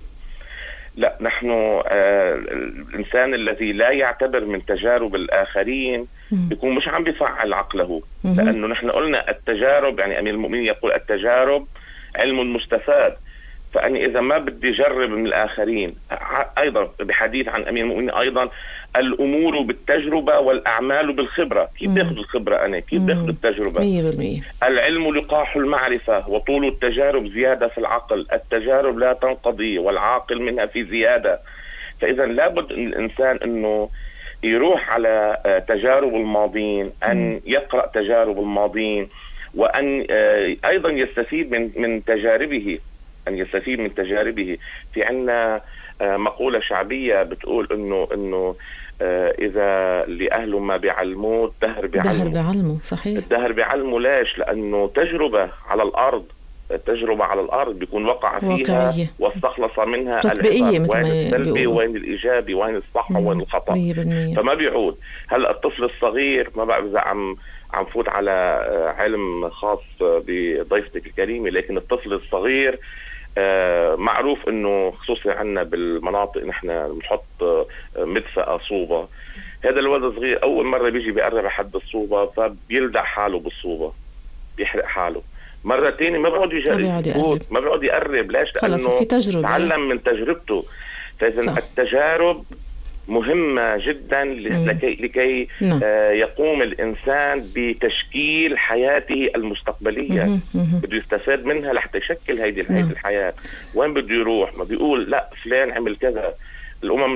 لا، نحن الإنسان الذي لا يعتبر من تجارب الآخرين بيكون مش عم بيفعل عقله، لأنه نحن قلنا التجارب، يعني أمير المؤمنين يقول التجارب علم مستفاد. فأني إذا ما بدي جرب من الآخرين، أيضا بحديث عن أمير المؤمنين أيضا: الأمور بالتجربة والأعمال بالخبرة. كيف باخذ الخبرة أنا؟ كيف باخذ التجربة؟ 100%. العلم لقاح المعرفة وطول التجارب زيادة في العقل. التجارب لا تنقضي والعاقل منها في زيادة. فإذا لابد الإنسان أنه يروح على تجارب الماضين، أن يقرأ تجارب الماضين، وأن أيضا يستفيد من تجاربه، أن يستفيد من تجاربه. في عنا مقولة شعبية بتقول إنه إذا لأهله ما بيعلموه الدهر بيعلمه. صحيح. الدهر بيعلمه. ليش؟ لأنه تجربة على الأرض التجربة على الأرض بيكون وقع فيها واقعية. واستخلص منها تطبيقية، وين السلبي وين الإيجابي وين الصح وين الخطأ، 100%. فما بيعود. هلأ الطفل الصغير ما بعرف إذا عم فوت على علم خاص بضيفتك الكريمة، لكن الطفل الصغير معروف انه خصوصا عندنا بالمناطق نحن بنحط مدفأة صوبة. هذا الولد الصغير اول مرة بيجي بيقرب لحد الصوبة فبيلدع حاله بالصوبة، بيحرق حاله. مرة تاني ما بيقعد يفوت، ما بيقعد يقرب. ليش؟ لانه تعلم من تجربته. فاذا التجارب مهمة جدا لكي يقوم الإنسان بتشكيل حياته المستقبلية. بده يستفاد منها لحتى يشكل هيدي الحياة. وين بده يروح؟ ما بيقول لا فلان عمل كذا، الأمم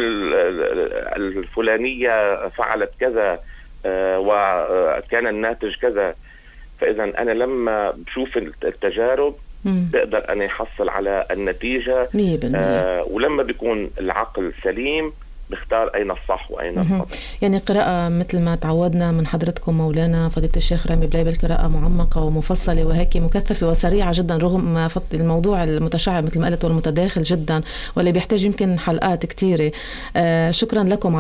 الفلانية فعلت كذا وكان الناتج كذا. فإذا أنا لما بشوف التجارب بقدر أنا يحصل على النتيجة. ولما بيكون العقل سليم بختار أين الصح وأين الخطأ. يعني قراءة مثل ما تعودنا من حضرتكم مولانا فضيلة الشيخ رامي بليبل، قراءة معمقة ومفصلة وهيك مكثفة وسريعة جدا، رغم الموضوع المتشعب مثل ما قلت والمتداخل جدا واللي بيحتاج يمكن حلقات كثيرة. شكرا لكم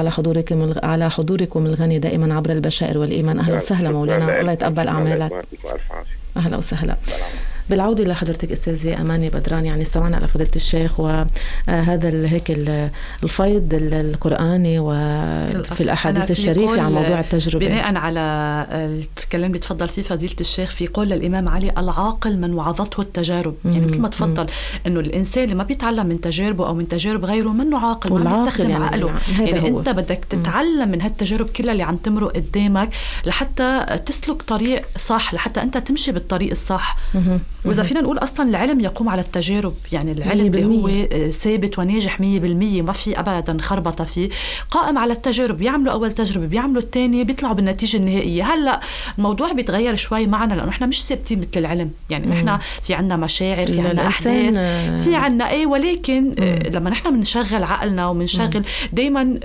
على حضوركم الغني دائما عبر البشائر والإيمان. أهلا وسهلا مولانا، الله يتقبل أعمالك. أهلا وسهلا. بالعودة لحضرتك أستاذة أماني بدران، يعني استمعنا على فضيلة الشيخ وهذا هيك الفيض القرآني وفي الأحاديث الشريفة عن موضوع التجربة. بناء على الكلام اللي تفضل فيه فضيلة الشيخ، في قول الإمام علي العاقل من وعظته التجارب. يعني مثل ما تفضل إنه الإنسان اللي ما بيتعلم من تجاربه أو من تجارب غيره منه عاقل، ما بيستخدم يعني عقله. يعني أنت بدك تتعلم من هالتجارب كلها اللي عم تمرق قدامك لحتى تسلك طريق صح، لحتى أنت تمشي بالطريق الصح. وإذا فينا نقول أصلا العلم يقوم على التجارب، يعني العلم اللي هو ثابت وناجح 100%، ما في أبدا خربطة فيه، قائم على التجارب. بيعملوا أول تجربة، بيعملوا الثانية، بيطلعوا بالنتيجة النهائية. هلأ الموضوع بيتغير شوي معنا لأنه إحنا مش ثابتين مثل العلم. يعني إحنا في عنا مشاعر، في عنا أحداث، في عنا ولكن لما نحن بنشغل عقلنا وبنشغل دايما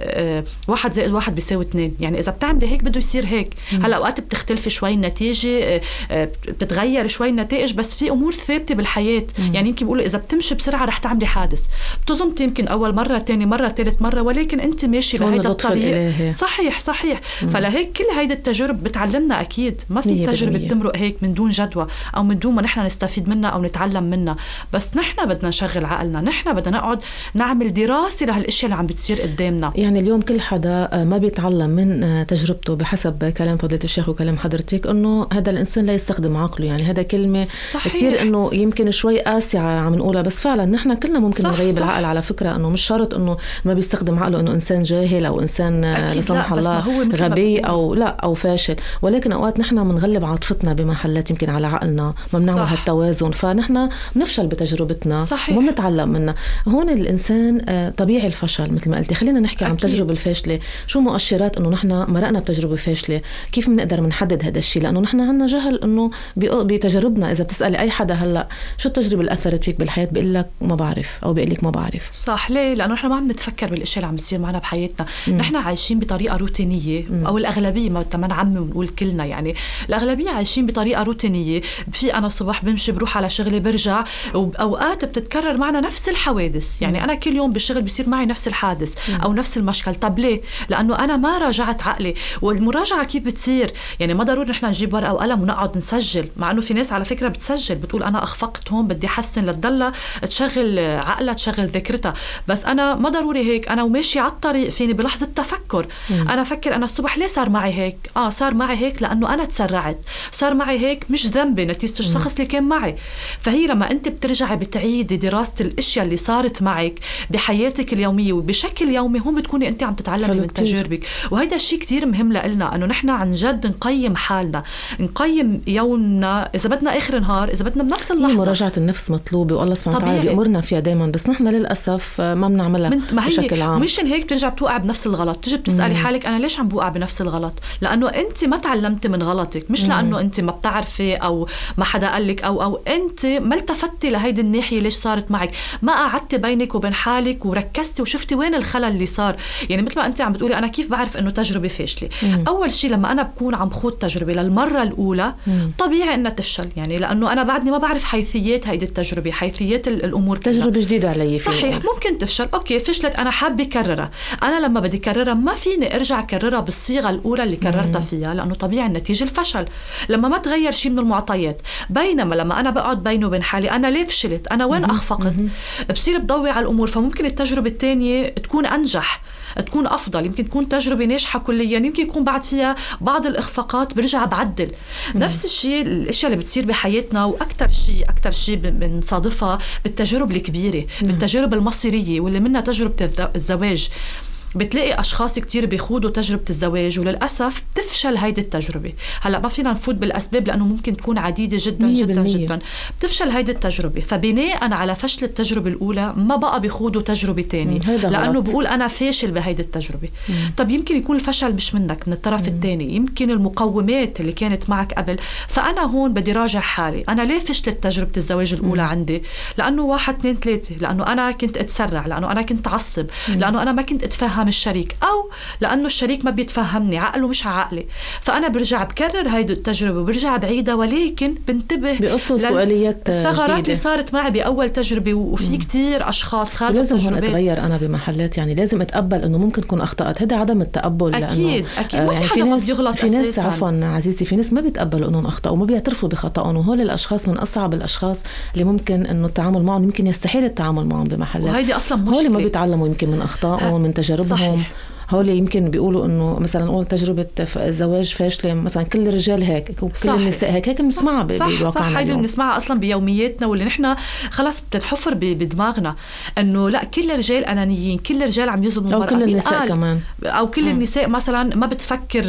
1 زائد 1 بيساوي 2. يعني إذا بتعمل هيك بده يصير هيك. هلأ أوقات بتختلف شوي النتيجة، بتتغير شوي النتائج، بس في أمور ثابتة بالحياة. يعني يمكن بيقولوا إذا بتمشي بسرعة رح تعملي حادث، بتزمت يمكن أول مرة، تاني مرة، ثالث مرة، ولكن أنت ماشي بهيدا الطريق. صحيح. فلهيك كل هيدا التجارب بتعلمنا. أكيد ما في تجربة بتمرق هيك من دون جدوى أو من دون ما نحن نستفيد منها أو نتعلم منها. بس نحن بدنا نشغل عقلنا، نحن بدنا نقعد نعمل دراسة لهالاشياء اللي عم بتصير قدامنا. يعني اليوم كل حدا ما بيتعلم من تجربته، بحسب كلام فضيلة الشيخ وكلام حضرتك انه هذا الانسان لا يستخدم عقله. يعني هذا كلمة كتير انه يمكن شوي قاسية عم نقولها، بس فعلا نحن كلنا ممكن نغيب العقل. على فكرة انه مش شرط انه ما بيستخدم عقله انه انسان جاهل او انسان لا سمح الله غبي او لا او فاشل، ولكن اوقات نحن بنغلب عاطفتنا بمحلات يمكن على عقلنا، ما بنعمل هالتوازن، فنحن بنفشل بتجربتنا وما بنتعلم منها. هون الانسان طبيعي الفشل مثل ما قلتي. خلينا نحكي عن التجربة الفاشلة. شو مؤشرات انه نحن مرقنا بتجربة فاشلة؟ كيف بنقدر نحدد هذا الشيء؟ لانه نحن عندنا جهل انه بتجاربنا. اذا بتسالي اي حدا هلا شو التجربة اللي اثرت فيك بالحياة، بيقول لك ما بعرف او بيقول لك ما بعرف. صح. ليه؟ لانه نحن ما عم نتفكر بالاشياء اللي عم بتصير معنا بحياتنا. نحن عايشين بطريقه روتينيه، او الاغلبيه، ما نعمم ونقول كلنا، يعني الاغلبيه عايشين بطريقه روتينيه. في انا الصبح بمشي بروح على شغلي برجع، واوقات بتتكرر معنا نفس الحوادث. يعني انا كل يوم بالشغل بيصير معي نفس الحادث او نفس المشكل. طب ليه؟ لانه انا ما راجعت عقلي. والمراجعه كيف بتصير؟ يعني ما ضروري نحن نجيب ورقه وقلم ونقعد نسجل، مع انه في ناس على فكره بتسجل، بتقول انا اخفقت هون بدي احسن، لتضلها تشغل عقلها، تشغل ذاكرتها. بس انا ما ضروري هيك. انا وماشي على الطريق فيني بلحظه تفكر انا افكر انا الصبح ليه صار معي هيك. صار معي هيك لانه انا تسرعت، صار معي هيك مش ذنبي، نتيجه الشخص اللي كان معي. فهي لما انت بترجعي بتعيدي دراسه الاشياء اللي صارت معك بحياتك اليوميه وبشكل يومي، هون بتكوني انت عم تتعلمي من تجاربك. وهذا الشيء كتير مهم لنا، انه نحن عن جد نقيم حالنا، نقيم يومنا، اذا بدنا اخر نهار، اذا بدنا بنفس اللحظه. مراجعه النفس مطلوبه والله سبحانه وتعالى بيأمرنا فيها دائما، بس نحن للاسف ما بنعملها بشكل عام. مشان هيك بترجع بتوقع بنفس الغلط. تجي بتسالي حالك انا ليش عم بوقع بنفس الغلط؟ لانه انت ما تعلمتي من غلطك، مش لانه انت ما بتعرفي او ما حدا قال لك او انت ما التفتي لهيدي الناحيه ليش صارت معك، ما قعدتي بينك وبين حالك وركزتي وشفتي وين الخلل اللي صار. يعني مثل ما انت عم بتقولي انا كيف بعرف انه تجربه فاشله؟ اول شيء لما انا بكون عم خوض تجربه للمره الاولى طبيعي انها تفشل، يعني لانه انا بعدني ما بعرف حيثيات هيدي التجربة، حيثيات الأمور كلها. تجربة جديدة علي. صحيح، ممكن تفشل، أوكي فشلت، أنا حابة كررها. أنا لما بدي كررها ما فيني أرجع كررها بالصيغة الأولى اللي كررتها فيها، لأنه طبيعي النتيجة الفشل لما ما تغير شيء من المعطيات. بينما لما أنا بقعد بيني وبين حالي أنا ليه فشلت، أنا وين أخفقت، بصير بضوي على الأمور. فممكن التجربة الثانية تكون أنجح، تكون أفضل، يمكن تكون تجربة ناجحة كليا، يمكن يكون بعد فيها بعض الإخفاقات برجع بعدل. نفس الشيء الأشياء اللي بتصير بحياتنا، وأكتر شيء بنصادفها بالتجارب الكبيرة، بالتجارب المصيرية واللي منها تجربة الزواج. بتلاقي أشخاص كتير بيخوضوا تجربة الزواج وللأسف تفشل هيدي التجربة. هلأ ما فينا نفوت بالأسباب لأنه ممكن تكون عديدة جدا جدا جدا. بتفشل هيدي التجربة، فبناء على فشل التجربة الأولى ما بقى بيخوضوا تجربة تانية، لأنه بقول أنا فاشل بهيدي التجربة. طب يمكن يكون الفشل مش منك، من الطرف الثاني، يمكن المقومات اللي كانت معك قبل. فأنا هون بدي راجع حالي، أنا ليه فشلت تجربة الزواج الأولى عندي؟ لأنه 1 2 3، لأنه أنا كنت أتسرع، لأنه أنا كنت أعصب، لأنه أنا ما كنت أتفهم الشريك، أو لأنه الشريك ما بيتفهمني، عقله مش عقلي. فأنا برجع بكرر هيدي التجربة وبرجع بعيدة، ولكن بنتبه بقصوا سؤاليات الثغرات اللي صارت معي بأول تجربة. وفي كتير أشخاص خاضوا لازم تجربات. هون أتغير أنا بمحلات، يعني لازم أتقبل أنه ممكن كون أخطأت. هذا عدم التقبل. أكيد أكيد ما في حدا ما بيغلط في ناس أساساً. عفوا عزيزتي، في ناس ما بيتقبلوا أنهم أخطأوا وما بيعترفوا بخطأهم، وهول الأشخاص من أصعب الأشخاص اللي ممكن أنه التعامل معهم، يمكن يستحيل التعامل معهم بمحلات. وهيدي أصلا مشكلة. هول ما بيتعلموا يمكن من أخطائهم، من تجاربهم. صحيح. هول يمكن بيقولوا انه مثلا نقول تجربه زواج فاشله، مثلا كل الرجال هيك وكل النساء هيك بنسمعها بواقعنا. صح، هيدي اللي بنسمعها اصلا بيومياتنا، واللي نحن خلاص بتنحفر بدماغنا انه لا، كل الرجال انانيين، كل الرجال عم يظلموا المرأة، او كل النساء كمان، او كل النساء مثلا ما بتفكر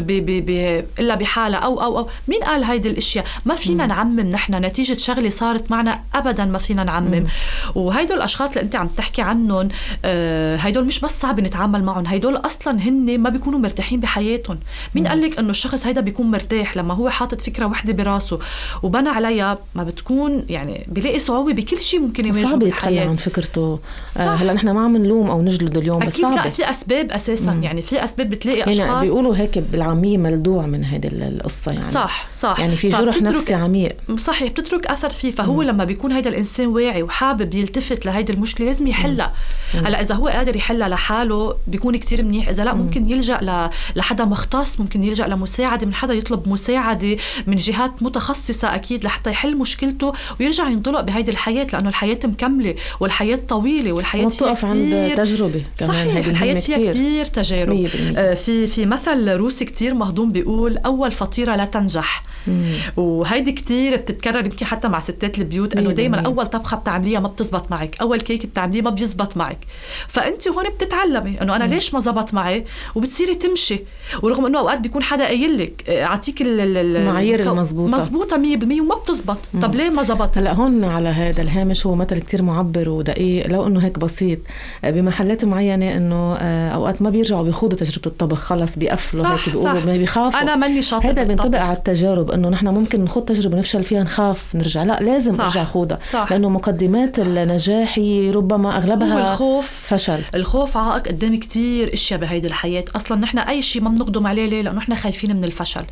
الا بحالها، او مين قال هيدي الاشياء؟ ما فينا نعمم نحن نتيجه شغله صارت معنا، ابدا ما فينا نعمم. وهيدول الاشخاص اللي انت عم تحكي عنهم، هيدول مش بس صعب نتعامل معهم، هيدول اصلا هن ما بيكونوا مرتاحين بحياتهم. مين قال لك انه الشخص هيدا بيكون مرتاح لما هو حاطط فكره وحده براسه وبنى عليها؟ ما بتكون يعني بيلاقي صعوبه بكل شيء ممكن يواجهه صعب يتخلى عن فكرته. هلا نحن ما عم نلوم او نجلد اليوم، بس اكيد لا، في اسباب اساسا. يعني في اسباب بتلاقي اشخاص يعني بيقولوا هيك بالعاميه ملدوع من هذه القصه، يعني صح يعني في جرح نفسي عميق. صحيح، بتترك اثر فيه. فهو لما بيكون هيدا الانسان واعي وحابب يلتفت لهيدي المشكله لازم يحلها. هلا اذا هو قادر يحلها لحاله بيكون كتير منيح، اذا لا ممكن يلجأ لحدا مختص، ممكن يلجأ لمساعدة من حدا، يطلب مساعدة من جهات متخصصة أكيد لحتى يحل مشكلته ويرجع ينطلق بهيدي الحياة، لأنه الحياة مكملة والحياة طويلة والحياة فيها كتير عند تجربة كمان. صحيح، الحياة فيها كتير تجارب. في مثل روسي كتير مهضوم بيقول أول فطيرة لا تنجح. وهيدي كتير بتتكرر يمكن حتى مع ستات البيوت، انه دايما اول طبخه بتعمليها ما بتزبط معك، اول كيك بتعمليه ما بيزبط معك. فانت هون بتتعلمي انه انا ليش ما زبط معي، وبتصيري تمشي. ورغم انه اوقات بيكون حدا قايل لك اعطيك المعايير المضبوطه 100% وما بتزبط. طب ليه ما زبط؟ هلا هون على هذا الهامش هو مثل كتير معبر ودقيق، لو انه هيك بسيط بمحلات معينه، انه اوقات ما بيرجعوا بيخوضوا تجربه الطبخ، خلص بيقفلوا هيك، بيقولوا ما بيخافوا. انا ماني شاطر. هذا بينطبق على التجارب، انه نحن ممكن نخوض تجربه نفشل فيها نخاف نرجع، لا لازم ارجع خوضها، لانه مقدمات النجاح ربما اغلبها الخوف. فشل. الخوف عائق قدام كتير اشياء بهيدي الحياه. اصلا نحن اي شيء ما بنقدم عليه، ليه؟ لانه نحن خايفين من الفشل.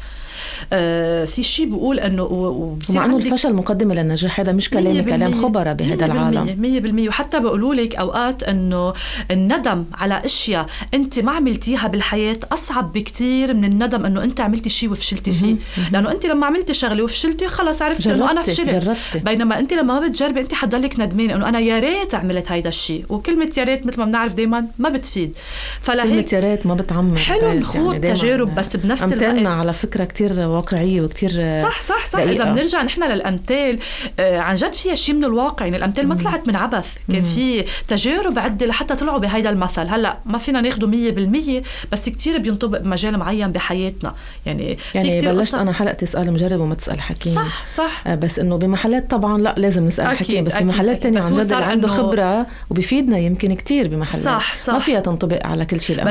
في شيء بيقول انه ومع انه الفشل مقدمه للنجاح، هذا مش كلام خبراء بهذا العالم 100%. وحتى بيقولوا لك اوقات انه الندم على اشياء انت ما عملتيها بالحياه اصعب بكتير من الندم انه انت عملتي شيء وفشلتي فيه. لانه انت لما عملتي شغله وفشلتي خلص عرفت انه انا فشلت. بينما انت لما ما بتجربي انت حتضلك ندمان انه انا يا ريت عملت هيدا الشيء. وكلمه يا ريت مثل ما بنعرف دائما ما بتفيد. كلمه يا ريت ما بتعمر. حلو نخوض يعني تجارب بس بنفس الوقت على فكره كتير واقعيه وكتير صح. اذا بنرجع نحن للامثال عن جد فيها شيء من الواقع. يعني الامثال ما طلعت من عبث، كان في تجارب عده لحتى طلعوا بهيدا المثل. هلا ما فينا ناخده 100%، بس كتير بينطبق بمجال معين بحياتنا. يعني بلشت انا حلقتي اسال مجرب وما تسال حكيم. صح. بس انه بمحلات طبعا لا لازم نسال حكيم، بس بمحلات تانية عن جد عنده خبره وبيفيدنا يمكن كتير بمحلات. صح. ما فيها تنطبق على كل شيء الامثال.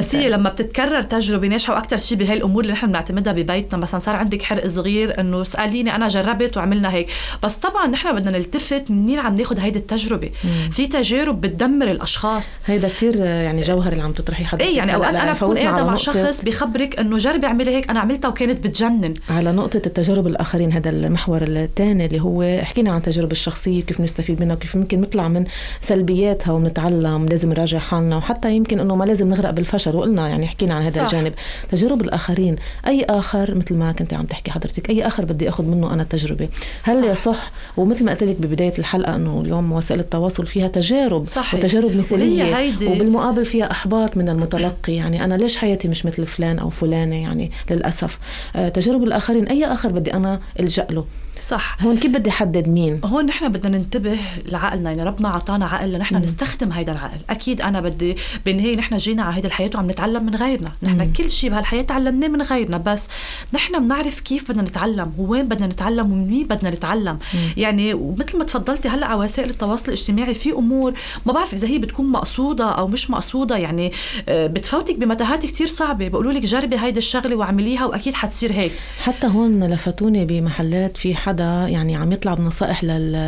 بس هي لما بتتكرر تجربة ناجحة، وأكتر شيء بهاي الأمور اللي نحن بنعتمدها ببيتنا، مثلا صار عندك حرق صغير إنه اسأليني أنا جربت وعملنا هيك. بس طبعا نحن بدنا نلتفت منين عم ناخد هيدي التجربة. في تجارب بتدمر الأشخاص. هيدا كتير يعني جوهر اللي عم تطرحي حضرتك. يعني أوقات أنا بكون قاعدة مع شخص بيخبرك إنه جربي اعملي هيك، أنا عملتها وكانت بتجنن. على نقطة التجارب الآخرين، هذا المحور الثاني اللي هو حكينا عن التجربة الشخصية كيف نستفيد منها وكيف ممكن نطلع من سلبياتها ونتعلم، لازم نراجع حالنا، وحتى يمكن إنه ما لازم نغرق بالفشل، وقلنا يعني حكينا عن هذا الجانب. تجارب الآخرين، أي آخر مثل ما كنت عم تحكي حضرتك، أي آخر بدي أخذ منه أنا التجربة. هل يصح؟ ومثل ما قلت لك ببداية الحلقة إنه اليوم وسائل التواصل فيها تجارب، وتجارب مثالية، وبالمقابل فيها إحباط من المتلقي. يعني أنا ليش حياتي مش مثل فلان أو فلانة؟ يعني للأسف تجارب الآخرين، أي آخر بدي أنا ألجأ له. صح. هون كيف بدي أحدد مين؟ هون نحن بدنا ننتبه لعقلنا. يعني ربنا عطانا عقل لنحن نستخدم هيدا العقل. أكيد أنا بدي بالنهاية نحن جينا على هيدا الحياة وعم نتعلم من غيرنا. نحن كل شيء بهالحياة تعلمناه من غيرنا، بس نحن بنعرف كيف بدنا نتعلم، وين بدنا نتعلم، ومين بدنا نتعلم. يعني ومثل ما تفضلتي هلأ على وسائل التواصل الاجتماعي في أمور ما بعرف إذا هي بتكون مقصودة أو مش مقصودة، يعني بتفوتك بمتاهات كتير صعبة. بقولوا لك جربي هيدا الشغلة واعمليها وأكيد حتصير هيك. حتى هون لفتوني بمحلات في حدا يعني عم يطلع بنصائح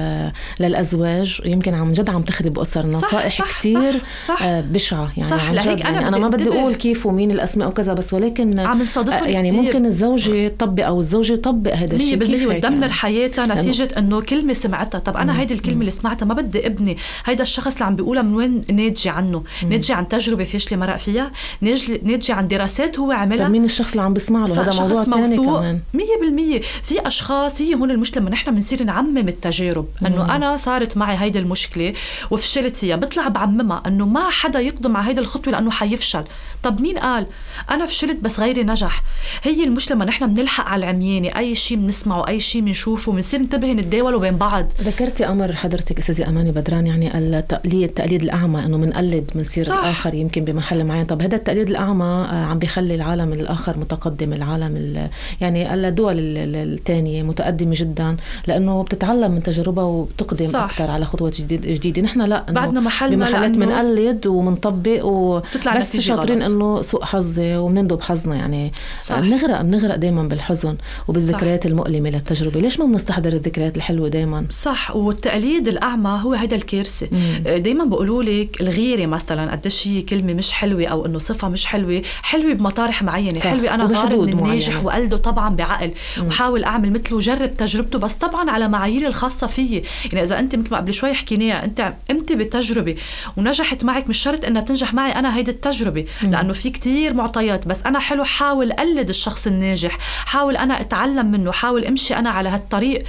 للأزواج، يمكن عن جد عم تخرب أسر. نصائح كتير بشعة يعني. صح. لهيك أنا ما بدي أقول كيف ومين الأسماء وكذا، بس ولكن عم نصادفهم يعني كتير. ممكن الزوجة يطبق أو الزوج يطبق هذا الشيء كيف وتدمر حياتها نتيجة إنه كلمة سمعتها. طب أنا هيدي الكلمة اللي سمعتها ما بدي ابني هيدا الشخص اللي عم بيقولها من وين ناتجة عنه؟ ناتجة عن تجربة فاشلة مرق فيها، ناتجة عن دراسات هو عملها. طب مين الشخص اللي عم بسمع له؟ هذا موضوع ثاني كمان. 100% في أشخاص، هي هون المشكلة ما نحن بنصير نعمم التجارب. انه انا صارت معي هيدي المشكله وفشلت فيها، بطلع بعممها انه ما حدا يقدم على هيدي الخطوه لانه حيفشل. طب مين قال انا فشلت بس غيري نجح؟ هي المشكله ما نحن بنلحق على العميانه، اي شيء بنسمعه اي شيء بنشوفه بنصير ننتبه نتداولوا بين بعض. ذكرتي امر حضرتك استاذه اماني بدران، يعني التقليد الاعمى، انه بنقلد بنصير الاخر يمكن بمحل معين. طب هذا التقليد الاعمى عم بيخلي العالم الاخر متقدم، العالم يعني الدول الثانيه متقدمه جدا، لانه بتتعلم من تجربة وبتقدم أكثر على خطوات جديدة. نحن لا، بعدنا بمحلات منقلد ومنطبق بس شاطرين إنه سوء حظي ومنندب حظنا. يعني بنغرق دايما بالحزن وبالذكريات المؤلمة للتجربة. ليش ما بنستحضر الذكريات الحلوة دايما؟ صح. والتقليد الأعمى هو هذا الكارثة. دايما بقولوا لك الغيرة مثلا قديش هي كلمة مش حلوة أو إنه صفة مش حلوة بمطارح معينة. حلوة أنا غارب من الناجح وقلده طبعا بعقل وحاول أعمل مثله، جرب تجربته بس طبعا على معايير الخاصة فيه. يعني إذا أنت مثل ما قبل شوي حكيناها، أنت قمتي بالتجربة ونجحت معك، مش شرط أنها تنجح معي أنا هيدي التجربة، لأنه في كتير معطيات. بس أنا حلو حاول أقلد الشخص الناجح، حاول أنا أتعلم منه، حاول أمشي أنا على هالطريق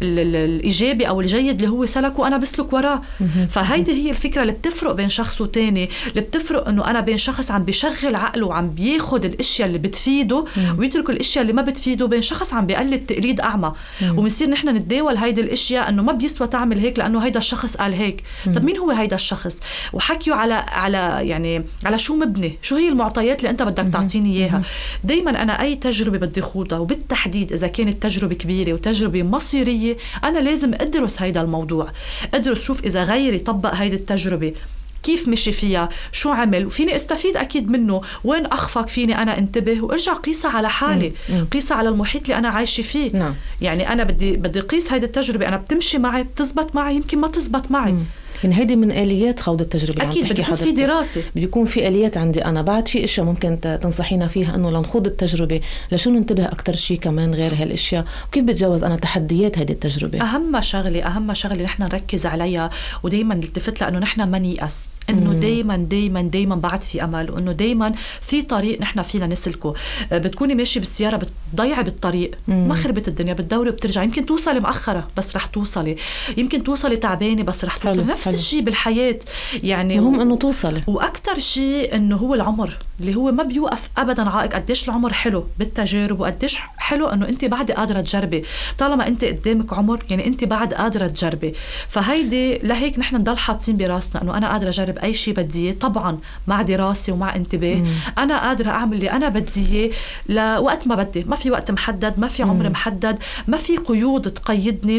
الإيجابي أو الجيد اللي هو سلك وأنا بسلك وراه. فهيدي هي الفكرة اللي بتفرق بين شخص وتاني، اللي بتفرق أنه أنا بين شخص عم بيشغل عقله وعم بياخد الأشياء اللي بتفيده ويترك الأشياء اللي ما بتفيده، بين شخص عم بيقلد تقليد أعمى. ومنصير نحن نتداول هيدي الاشياء انه ما بيسوى تعمل هيك لانه هيدا الشخص قال هيك. طب مين هو هيدا الشخص؟ وحكيوا على يعني على شو مبني، شو هي المعطيات اللي انت بدك تعطيني اياها. دايما انا اي تجربه بدي خوضها، وبالتحديد اذا كانت تجربه كبيره وتجربه مصيريه، انا لازم ادرس هيدا الموضوع، ادرس شوف اذا غيري طبق هيدي التجربه كيف مشي فيها، شو عمل، وفيني استفيد أكيد منه، وين أخفق فيني أنا انتبه وارجع قيسها على حالي، قيسها على المحيط اللي أنا عايشة فيه. يعني أنا بدي قيس هيدا التجربة، أنا بتمشي معي، بتزبط معي، يمكن ما تزبط معي. يعني هيدي من آليات خوض التجربة. أكيد بدي يكون في دراسة، بدي يكون في آليات عندي أنا. بعد في إشياء ممكن تنصحينا فيها أنه لنخوض التجربة لشو ننتبه أكتر شيء كمان غير هالإشياء، وكيف بتجاوز أنا تحديات هيدي التجربة؟ أهم شغلة نحن نركز عليها ودايما نلتفت لأنه نحن ما نيأس، إنه دايما بعد في أمل، وإنه دايما في طريق نحن فينا نسلكه. بتكوني ماشي بالسيارة بتضيعي بالطريق، ما خربت الدنيا، بتدوري وبترجع، يمكن توصلي مأخرة بس رح توصلي، يمكن توصلي تعبانة بس رح توصلي. نفس الشيء بالحياة، يعني مهم إنه توصلي. وأكتر شيء إنه هو العمر اللي هو ما بيوقف أبدا عائق. قديش العمر حلو بالتجارب، وقديش حلو إنه أنت بعد قادرة تجربي. طالما أنت قدامك عمر يعني أنت بعد قادرة تجربي. فهيدي لهيك نحن نضل حاطين براسنا إنه أنا قادرة أجرب أي شيء بديه، طبعا مع دراسة ومع انتباه. أنا قادرة أعمل اللي أنا بديه لوقت ما بدي، ما في وقت محدد، ما في عمر محدد، ما في قيود تقيدني.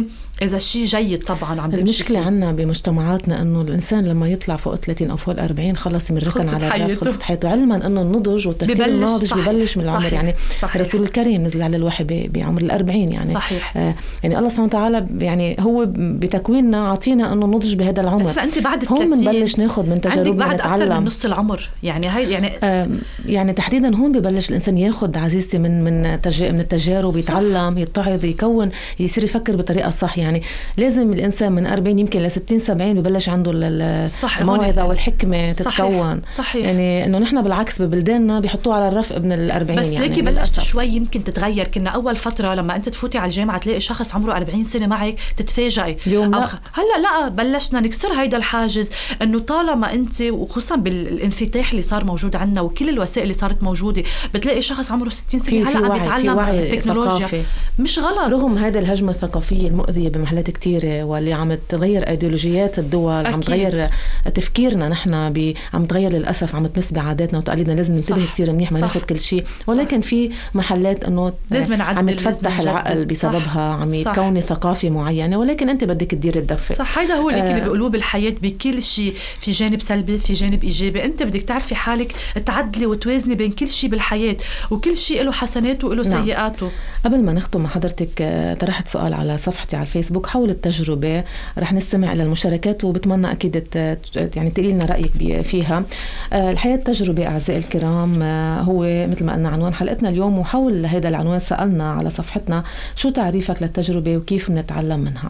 إذا شيء جيد طبعا عم المشكلة عنا بمجتمعاتنا أنه الإنسان لما يطلع فوق 30 أو فوق 40 خلص يمركن على الرف، خلصت حياته، علما أنه النضج والتفكير الناضج ببلش من العمر. يعني الرسول الكريم نزل على الوحي بعمر 40 يعني. صحيح. يعني الله سبحانه وتعالى يعني هو بتكويننا عطينا أنه نضج بهذا العمر. أنت بعد هون بنبلش ناخذ من تجاربنا، نتعلم أكثر من نص العمر يعني. هاي يعني تحديدا هون ببلش الإنسان ياخذ عزيزتي من التجارب، يتعلم، يتعظ، يكون، يصير يفكر بطريقة صح. يعني لازم الإنسان من 40 يمكن ل 60 70 ببلش عنده الموعظة والحكمة تتكون. صحيح. يعني إنه نحن بالعكس ببلداننا بيحطوه على الرف ابن 40 بس يعني. ليكي بلشت شوي يمكن تتغير. كنا أول فترة لما أنت تفوتي على الجامعة تلاقي شخص عمره 40 سنة معك تتفاجئي. اليوم لا. هلا لا، بلشنا نكسر هيدا الحاجز، إنه طالما أنت وخصوصا بالانفتاح اللي صار موجود عندنا وكل الوسائل اللي صارت موجودة، بتلاقي شخص عمره 60 سنة هلا عم يتعلم التكنولوجيا. مش غلط رغم هذا الهجمة الثقافية المؤذية بمحلات كتيرة واللي عم تغير ايديولوجيات الدول، عم تغير تفكيرنا نحن، عم تغير للأسف، عم تمس بعاداتنا وتقاليدنا. لازم ننتبه كتير منيح ما ناخد كل شيء، ولكن في محلات انه عم تفتح العقل بسببها، عم يتكون ثقافة معينة، ولكن انت بدك تدير الدفة. صح. هيدا هو اللي بيقولوه بالحياة، بكل شيء في جانب سلبي في جانب إيجابي. انت بدك تعرفي حالك تعدلي وتوازني بين كل شيء بالحياة، وكل شيء له حسناته وله سيئاته. قبل ما نختم مع حضرتك طرحت سؤال على صفحتي على الفيسبوك حول التجربة، رح نستمع إلى المشاركات وبتمنى أكيد يعني تقولي لنا رأيك فيها. الحياة تجربة أعزائي الكرام، هو مثل ما قلنا عنوان حلقتنا اليوم، وحول هذا العنوان سألنا على صفحتنا شو تعريفك للتجربة وكيف نتعلم منها.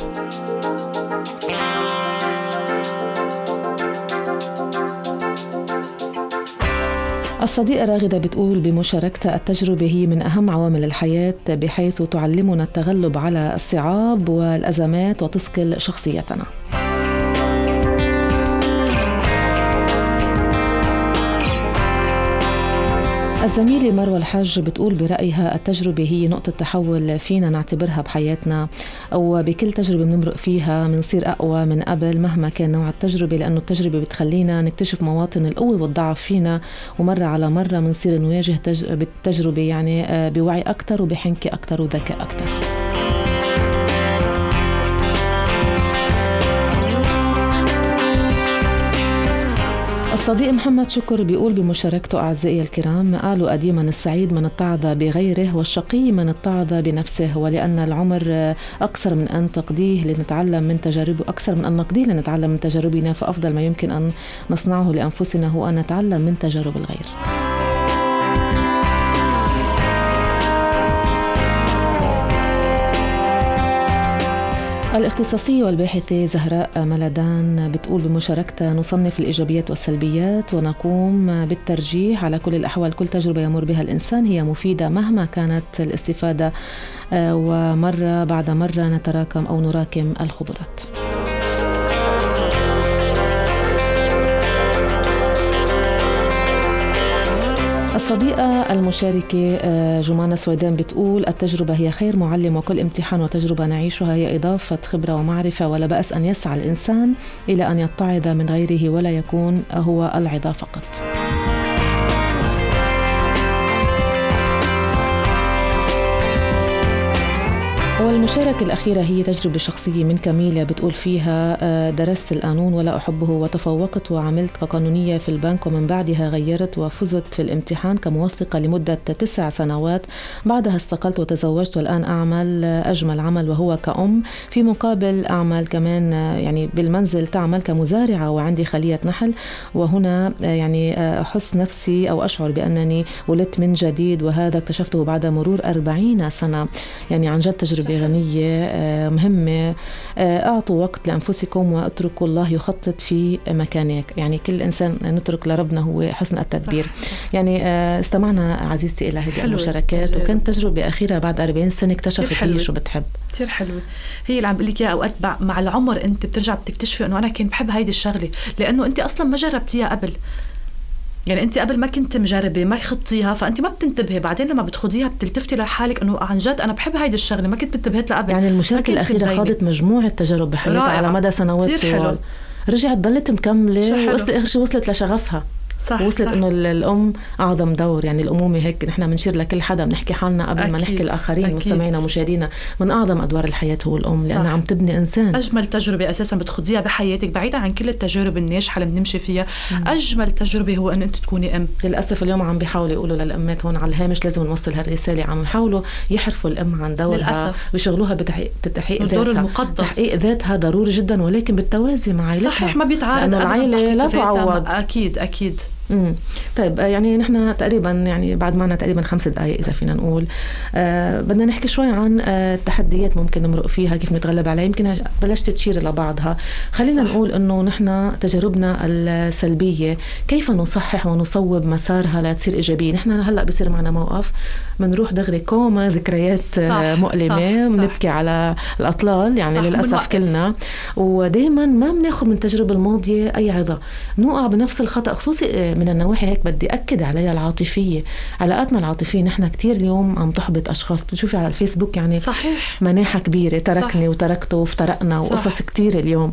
الصديقة راغدة بتقول بمشاركتها التجربة هي من أهم عوامل الحياة، بحيث تعلمنا التغلب على الصعاب والأزمات وتصقل شخصيتنا. الزميلة مروة الحاج بتقول برأيها التجربة هي نقطة تحول فينا نعتبرها بحياتنا، أو بكل تجربة بنمرق فيها بنصير أقوى من قبل مهما كان نوع التجربة، لأنه التجربة بتخلينا نكتشف مواطن القوة والضعف فينا، ومرة على مرة بنصير نواجه بالتجربة يعني بوعي أكتر وبحنكة أكتر وذكاء أكتر. الصديق محمد شكر بيقول بمشاركته أعزائي الكرام، قالوا قديما السعيد من اتعظ بغيره والشقي من اتعظ بنفسه، ولأن العمر أقصر من أن تقضيه لنتعلم من تجاربه، أكثر من أن نقضيه لنتعلم من تجاربنا، فأفضل ما يمكن أن نصنعه لأنفسنا هو أن نتعلم من تجارب الغير. الاختصاصية والباحثة زهراء ملدان بتقول بمشاركتها نصنف الإيجابيات والسلبيات ونقوم بالترجيح. على كل الأحوال كل تجربة يمر بها الإنسان هي مفيدة مهما كانت الاستفادة، ومرة بعد مرة نتراكم أو نراكم الخبرات. الصديقة المشاركة جمانة سويدان بتقول التجربة هي خير معلم، وكل امتحان وتجربة نعيشها هي إضافة خبرة ومعرفة، ولا بأس أن يسعى الإنسان إلى أن يتعظ من غيره ولا يكون هو العظة فقط. والمشاركة الأخيرة هي تجربة شخصية من كميلة بتقول فيها درست القانون ولا أحبه وتفوقت وعملت كقانونية في البنك، ومن بعدها غيرت وفزت في الامتحان كموثقة لمدة 9 سنوات، بعدها استقلت وتزوجت والآن أعمل أجمل عمل وهو كأم، في مقابل أعمل كمان يعني بالمنزل تعمل كمزارعة وعندي خلية نحل، وهنا يعني أحس نفسي أو أشعر بأنني ولدت من جديد، وهذا اكتشفته بعد مرور 40 سنة. يعني عن جد تجربة غنية مهمة. أعطوا وقت لأنفسكم واتركوا الله يخطط في مكانك. يعني كل إنسان نترك لربنا هو حسن التدبير. يعني استمعنا عزيزتي إلى هذه المشاركات، وكانت تجربة أخيرة بعد 40 سنة اكتشفت هي شو بتحب. كتير حلوة هي اللي عم بقول لك اياها. اوقات مع العمر انت بترجع بتكتشفي انه انا كنت بحب هيدي الشغلة لانه انت اصلا ما جربتيها قبل. يعني انت قبل ما كنت مجربه ما خضتيها، فانت ما بتنتبهي، بعدين لما بتخضيها بتلتفتي لحالك انه عن جد انا بحب هيدي الشغله ما كنت انتبهت لها قبل. يعني المشاركه الاخيره خاضت مجموعه تجارب بحياتها على مدى سنوات طوال، رجعت ضلت مكمله، اخر شيء وصلت لشغفها. وصلت انه الام اعظم دور، يعني الامومه هيك نحن بنشير لكل حدا، بنحكي حالنا قبل ما نحكي الاخرين. مستمعينا ومشاهدينا، من اعظم ادوار الحياه هو الام، لانها عم تبني انسان. اجمل تجربه اساسا بتخضيها بحياتك بعيدا عن كل التجارب الناجحه اللي بنمشي فيها، اجمل تجربه هو ان انت تكوني ام. للاسف اليوم عم بيحاولوا يقولوا للامات هون على الهامش، لازم نوصل هالرساله، عم يحاولوا يحرفوا الام عن دورها ويشغلوها بتحقيق ذاتها. تحقيق ذاتها ضروري جدا، ولكن بالتوازي مع عائلتها. صحيح، ما بيتعارض، لأنه العائله لا تعوض. اكيد. طيب يعني نحن تقريبا يعني بعد معنا تقريبا 5 دقائق إذا فينا نقول. بدنا نحكي شوي عن التحديات ممكن نمرق فيها، كيف نتغلب عليها. يمكن بلشت تشير لبعضها. خلينا نقول إنه نحن تجاربنا السلبية كيف نصحح ونصوب مسارها لتصير إيجابية. نحن هلأ بصير معنا موقف منروح دغري كوما، ذكريات مؤلمة، بنبكي على الأطلال يعني للأسف كلنا، ودايما ما بناخذ من التجربة الماضية أي عظة، نوقع بنفس الخطأ. خصوصي من النواحي هيك بدي أكد عليها العاطفية، علاقاتنا العاطفية. نحن كتير اليوم عم تحبط أشخاص، بتشوفي على الفيسبوك يعني صحيح مناحة كبيرة، تركني وتركته وافترقنا وقصص كتير اليوم.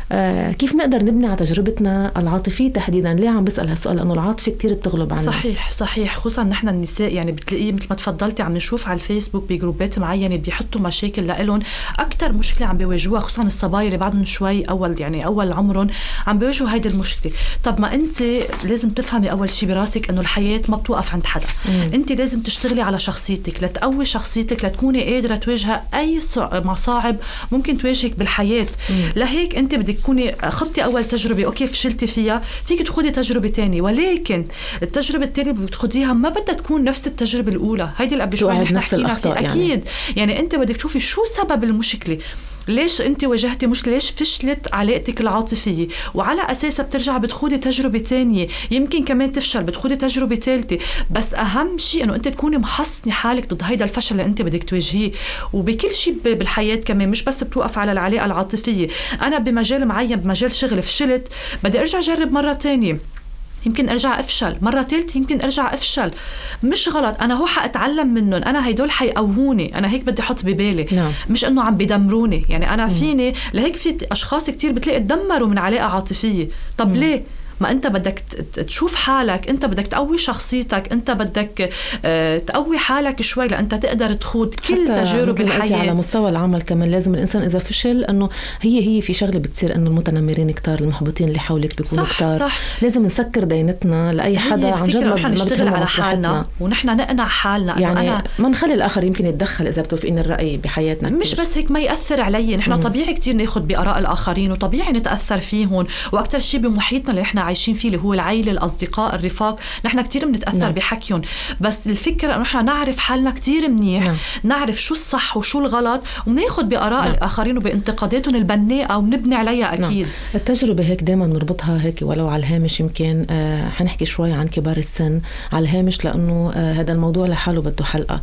كيف نقدر نبني على تجربتنا العاطفية تحديدا؟ ليه عم بسأل هالسؤال؟ لأنه العاطفة كتير بتغلب عنا. صحيح خصوصا نحن النساء، يعني بتلاقيه مثل ما تفضلتي عم نشوف على الفيسبوك بجروبات معينة بيحطوا مشاكل لإلهم. أكتر مشكلة عم بيواجهوها خصوصا الصبايا اللي بعدهم شوي أول عمرهم عم بيواجهوا هيدي المشكلة. طب ما أنت لازم تفهمي أول شيء براسك إنه الحياة ما بتوقف عند حدا. أنت لازم تشتغلي على شخصيتك لتقوي شخصيتك، لتكوني قادرة تواجه أي مصاعب ممكن تواجهك بالحياة. لهيك أنت بدك تكوني خطي أول تجربة أوكي فشلتي فيها، فيك تخدي تجربة تانية، ولكن التجربة التانية بتخديها ما بدها تكون نفس التجربة الأولى. هيدي اللي قبل شوي نحن حكينا فيها. أكيد يعني أنت بدك تشوفي شو سبب المشكلة، ليش أنت واجهتي مشكلة، ليش فشلت علاقتك العاطفية، وعلى أساسها بترجع بتخوضي تجربة تانية، يمكن كمان تفشل بتخوضي تجربة ثالثة. بس أهم شيء أنه أنت تكوني محصنة حالك ضد هيدا الفشل اللي أنت بدك تواجهيه. وبكل شيء بالحياة كمان، مش بس بتوقف على العلاقة العاطفية. أنا بمجال معين بمجال شغل فشلت، بدي أرجع أجرب مرة تانية، يمكن أرجع أفشل مرة ثالثة، يمكن أرجع أفشل. مش غلط، أنا هو حأتعلم منهم، أنا هيدول حيقوهوني، أنا هيك بدي أحط ببالي. مش أنه عم بدمروني. يعني أنا فيني لهيك في أشخاص كتير بتلاقي تدمروا من علاقة عاطفية. طب ليه؟ ما أنت بدك تشوف حالك، أنت بدك تقوي شخصيتك، أنت بدك تقوي حالك شوي لأنت تقدر تخوض كل تجارب الحياة. على مستوى العمل كمان لازم الإنسان إذا فشل أنه هي في شغلة بتصير أنه المتنمرين كتار، المحبطين اللي حولك بيكونوا كتار. لازم نسكر دينتنا لأي حدا عن جد ما نشتغل على حالنا ونحن نقنع حالنا. يعني أنا ما نخلي الآخر يمكن يتدخل إذا بتوافقين الرأي بحياتنا كتير. مش بس هيك، ما يأثر علي. نحن طبيعي كتير ناخد بآراء الآخرين وطبيعي نتأثر فيهم، وأكتر شيء بمحيطنا اللي نحن عايشين فيه اللي هو العائلة، الأصدقاء، الرفاق، نحن كتير بنتأثر بحكيهم. بس الفكرة أنه نحن نعرف حالنا كتير منيح، نعرف شو الصح وشو الغلط، وناخد بآراء الآخرين وبانتقاداتهم البناءة ونبني عليها. أكيد التجربة هيك دائما نربطها هيك ولو على الهامش. يمكن حنحكي شوي عن كبار السن على الهامش، لأنه هذا الموضوع لحاله بده حلقة.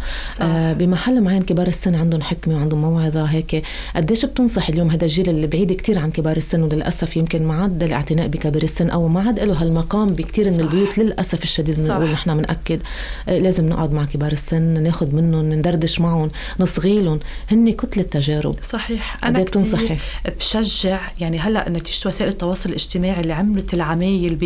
بمحل معين كبار السن عندهم حكمة وعندهم موعظة هيك. قديش بتنصح اليوم هذا الجيل اللي بعيد كتير عن كبار السن، وللأسف يمكن ما عاد الاعتناء بكبار السن أو ما عاد له هالمقام بكتير من البيوت للأسف الشديد. نقول نحن منأكد لازم نقعد مع كبار السن، ناخد منهم، ندردش معهم، نصغيلهم، هن كتلة تجارب. صحيح. أنا كتير بشجع يعني هلأ نتيجة وسائل التواصل الاجتماعي اللي عملت العمايل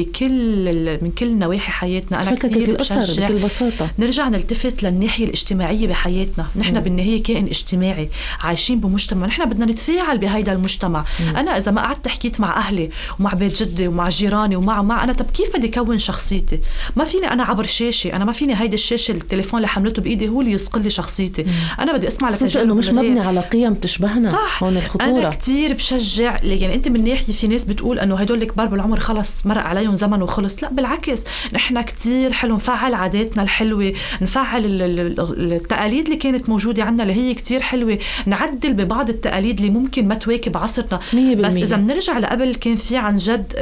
من كل نواحي حياتنا. أنا كتير بشجع بكل بساطة نرجع نلتفت للناحية الاجتماعية بحياتنا. نحن بالنهاية كائن اجتماعي عايشين بمجتمع، نحن بدنا نتفاعل بهيدا المجتمع. أنا إذا ما قعدت حكيت مع أهلي ومع بيت جدي ومع جيراني ومع أنا، طب كيف بدي كون شخصيتي؟ ما فيني أنا عبر شاشة، أنا ما فيني هيدا الشاشة التليفون اللي حملته بإيدي هو اللي يسقل لي شخصيتي. أنا بدي أسمع لك إنه مش مبني على قيم تشبهنا. صح. هون الخطورة. أنا كتير بشجع، يعني أنت من ناحية في ناس بتقول أنه هدول الكبار بالعمر خلص مرق عليهم زمن وخلص. لا بالعكس، نحن كتير حلو نفعل عاداتنا الحلوة، نفعل التقاليد اللي كانت موجودة عنا اللي هي كتير حلوة، نعدل ببعض التقاليد اللي ممكن ما تواكب عصرنا. بس إذا بنرجع لقبل كان في عن جد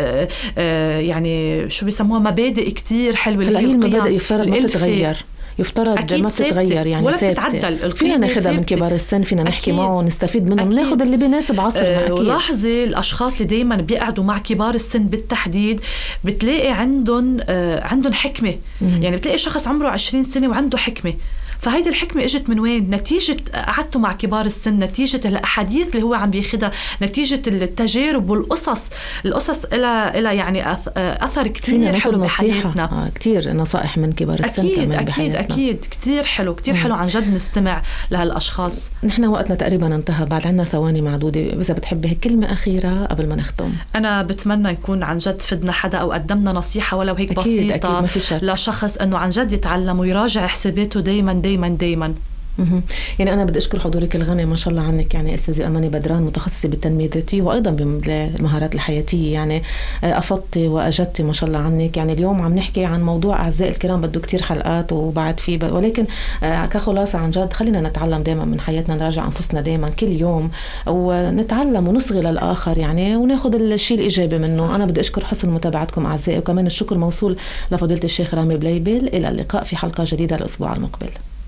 يعني شو بيسموها مبادئ كتير حلوة. هي المبادئ يفترض ما تتغير، يفترض ما تتغير يعني ولا تتعدل. فينا ناخذها من كبار السن، فينا نحكي معه ونستفيد منه، ناخذ اللي بيناسب عصرنا. ولاحظي الأشخاص اللي دايما بيقعدوا مع كبار السن بالتحديد بتلاقي عندهم حكمة. يعني بتلاقي شخص عمره 20 سنة وعنده حكمة. فهيدي الحكمة اجت من وين؟ نتيجة قعدته مع كبار السن، نتيجة الأحاديث اللي هو عم بياخدها، نتيجة التجارب والقصص. القصص إلى يعني أثر كتير حلو بحياتنا. كتير نصائح من كبار السن كمان بحياتنا. أكيد كتير حلو، كتير حلو عن جد نستمع لهالأشخاص. نحن وقتنا تقريبا انتهى، بعد عنا ثواني معدودة، إذا بتحبي كلمة أخيرة قبل ما نختم. أنا بتمنى نكون عن جد فدنا حدا أو قدمنا نصيحة ولو هيك بسيطة لشخص أنه عن جد يتعلم ويراجع حساباته دايما دايما دايما. يعني أنا بدي أشكر حضورك الغني ما شاء الله عنك، يعني أستاذة أماني بدران، متخصصة بالتنمية الذاتية وأيضا بالمهارات الحياتية، يعني أفضتي وأجدتي ما شاء الله عنك. يعني اليوم عم نحكي عن موضوع أعزائي الكرام بده كتير حلقات وبعد فيه، ولكن كخلاصة عن جد خلينا نتعلم دائما من حياتنا، نراجع أنفسنا دائما كل يوم ونتعلم ونصغي للآخر يعني، وناخد الشيء الإيجابي منه. أنا بدي أشكر حسن متابعتكم أعزائي، وكمان الشكر موصول لفضيلة الشيخ رامي بليبل. إلى اللقاء في حلقة جديدة الأسبوع المقبل.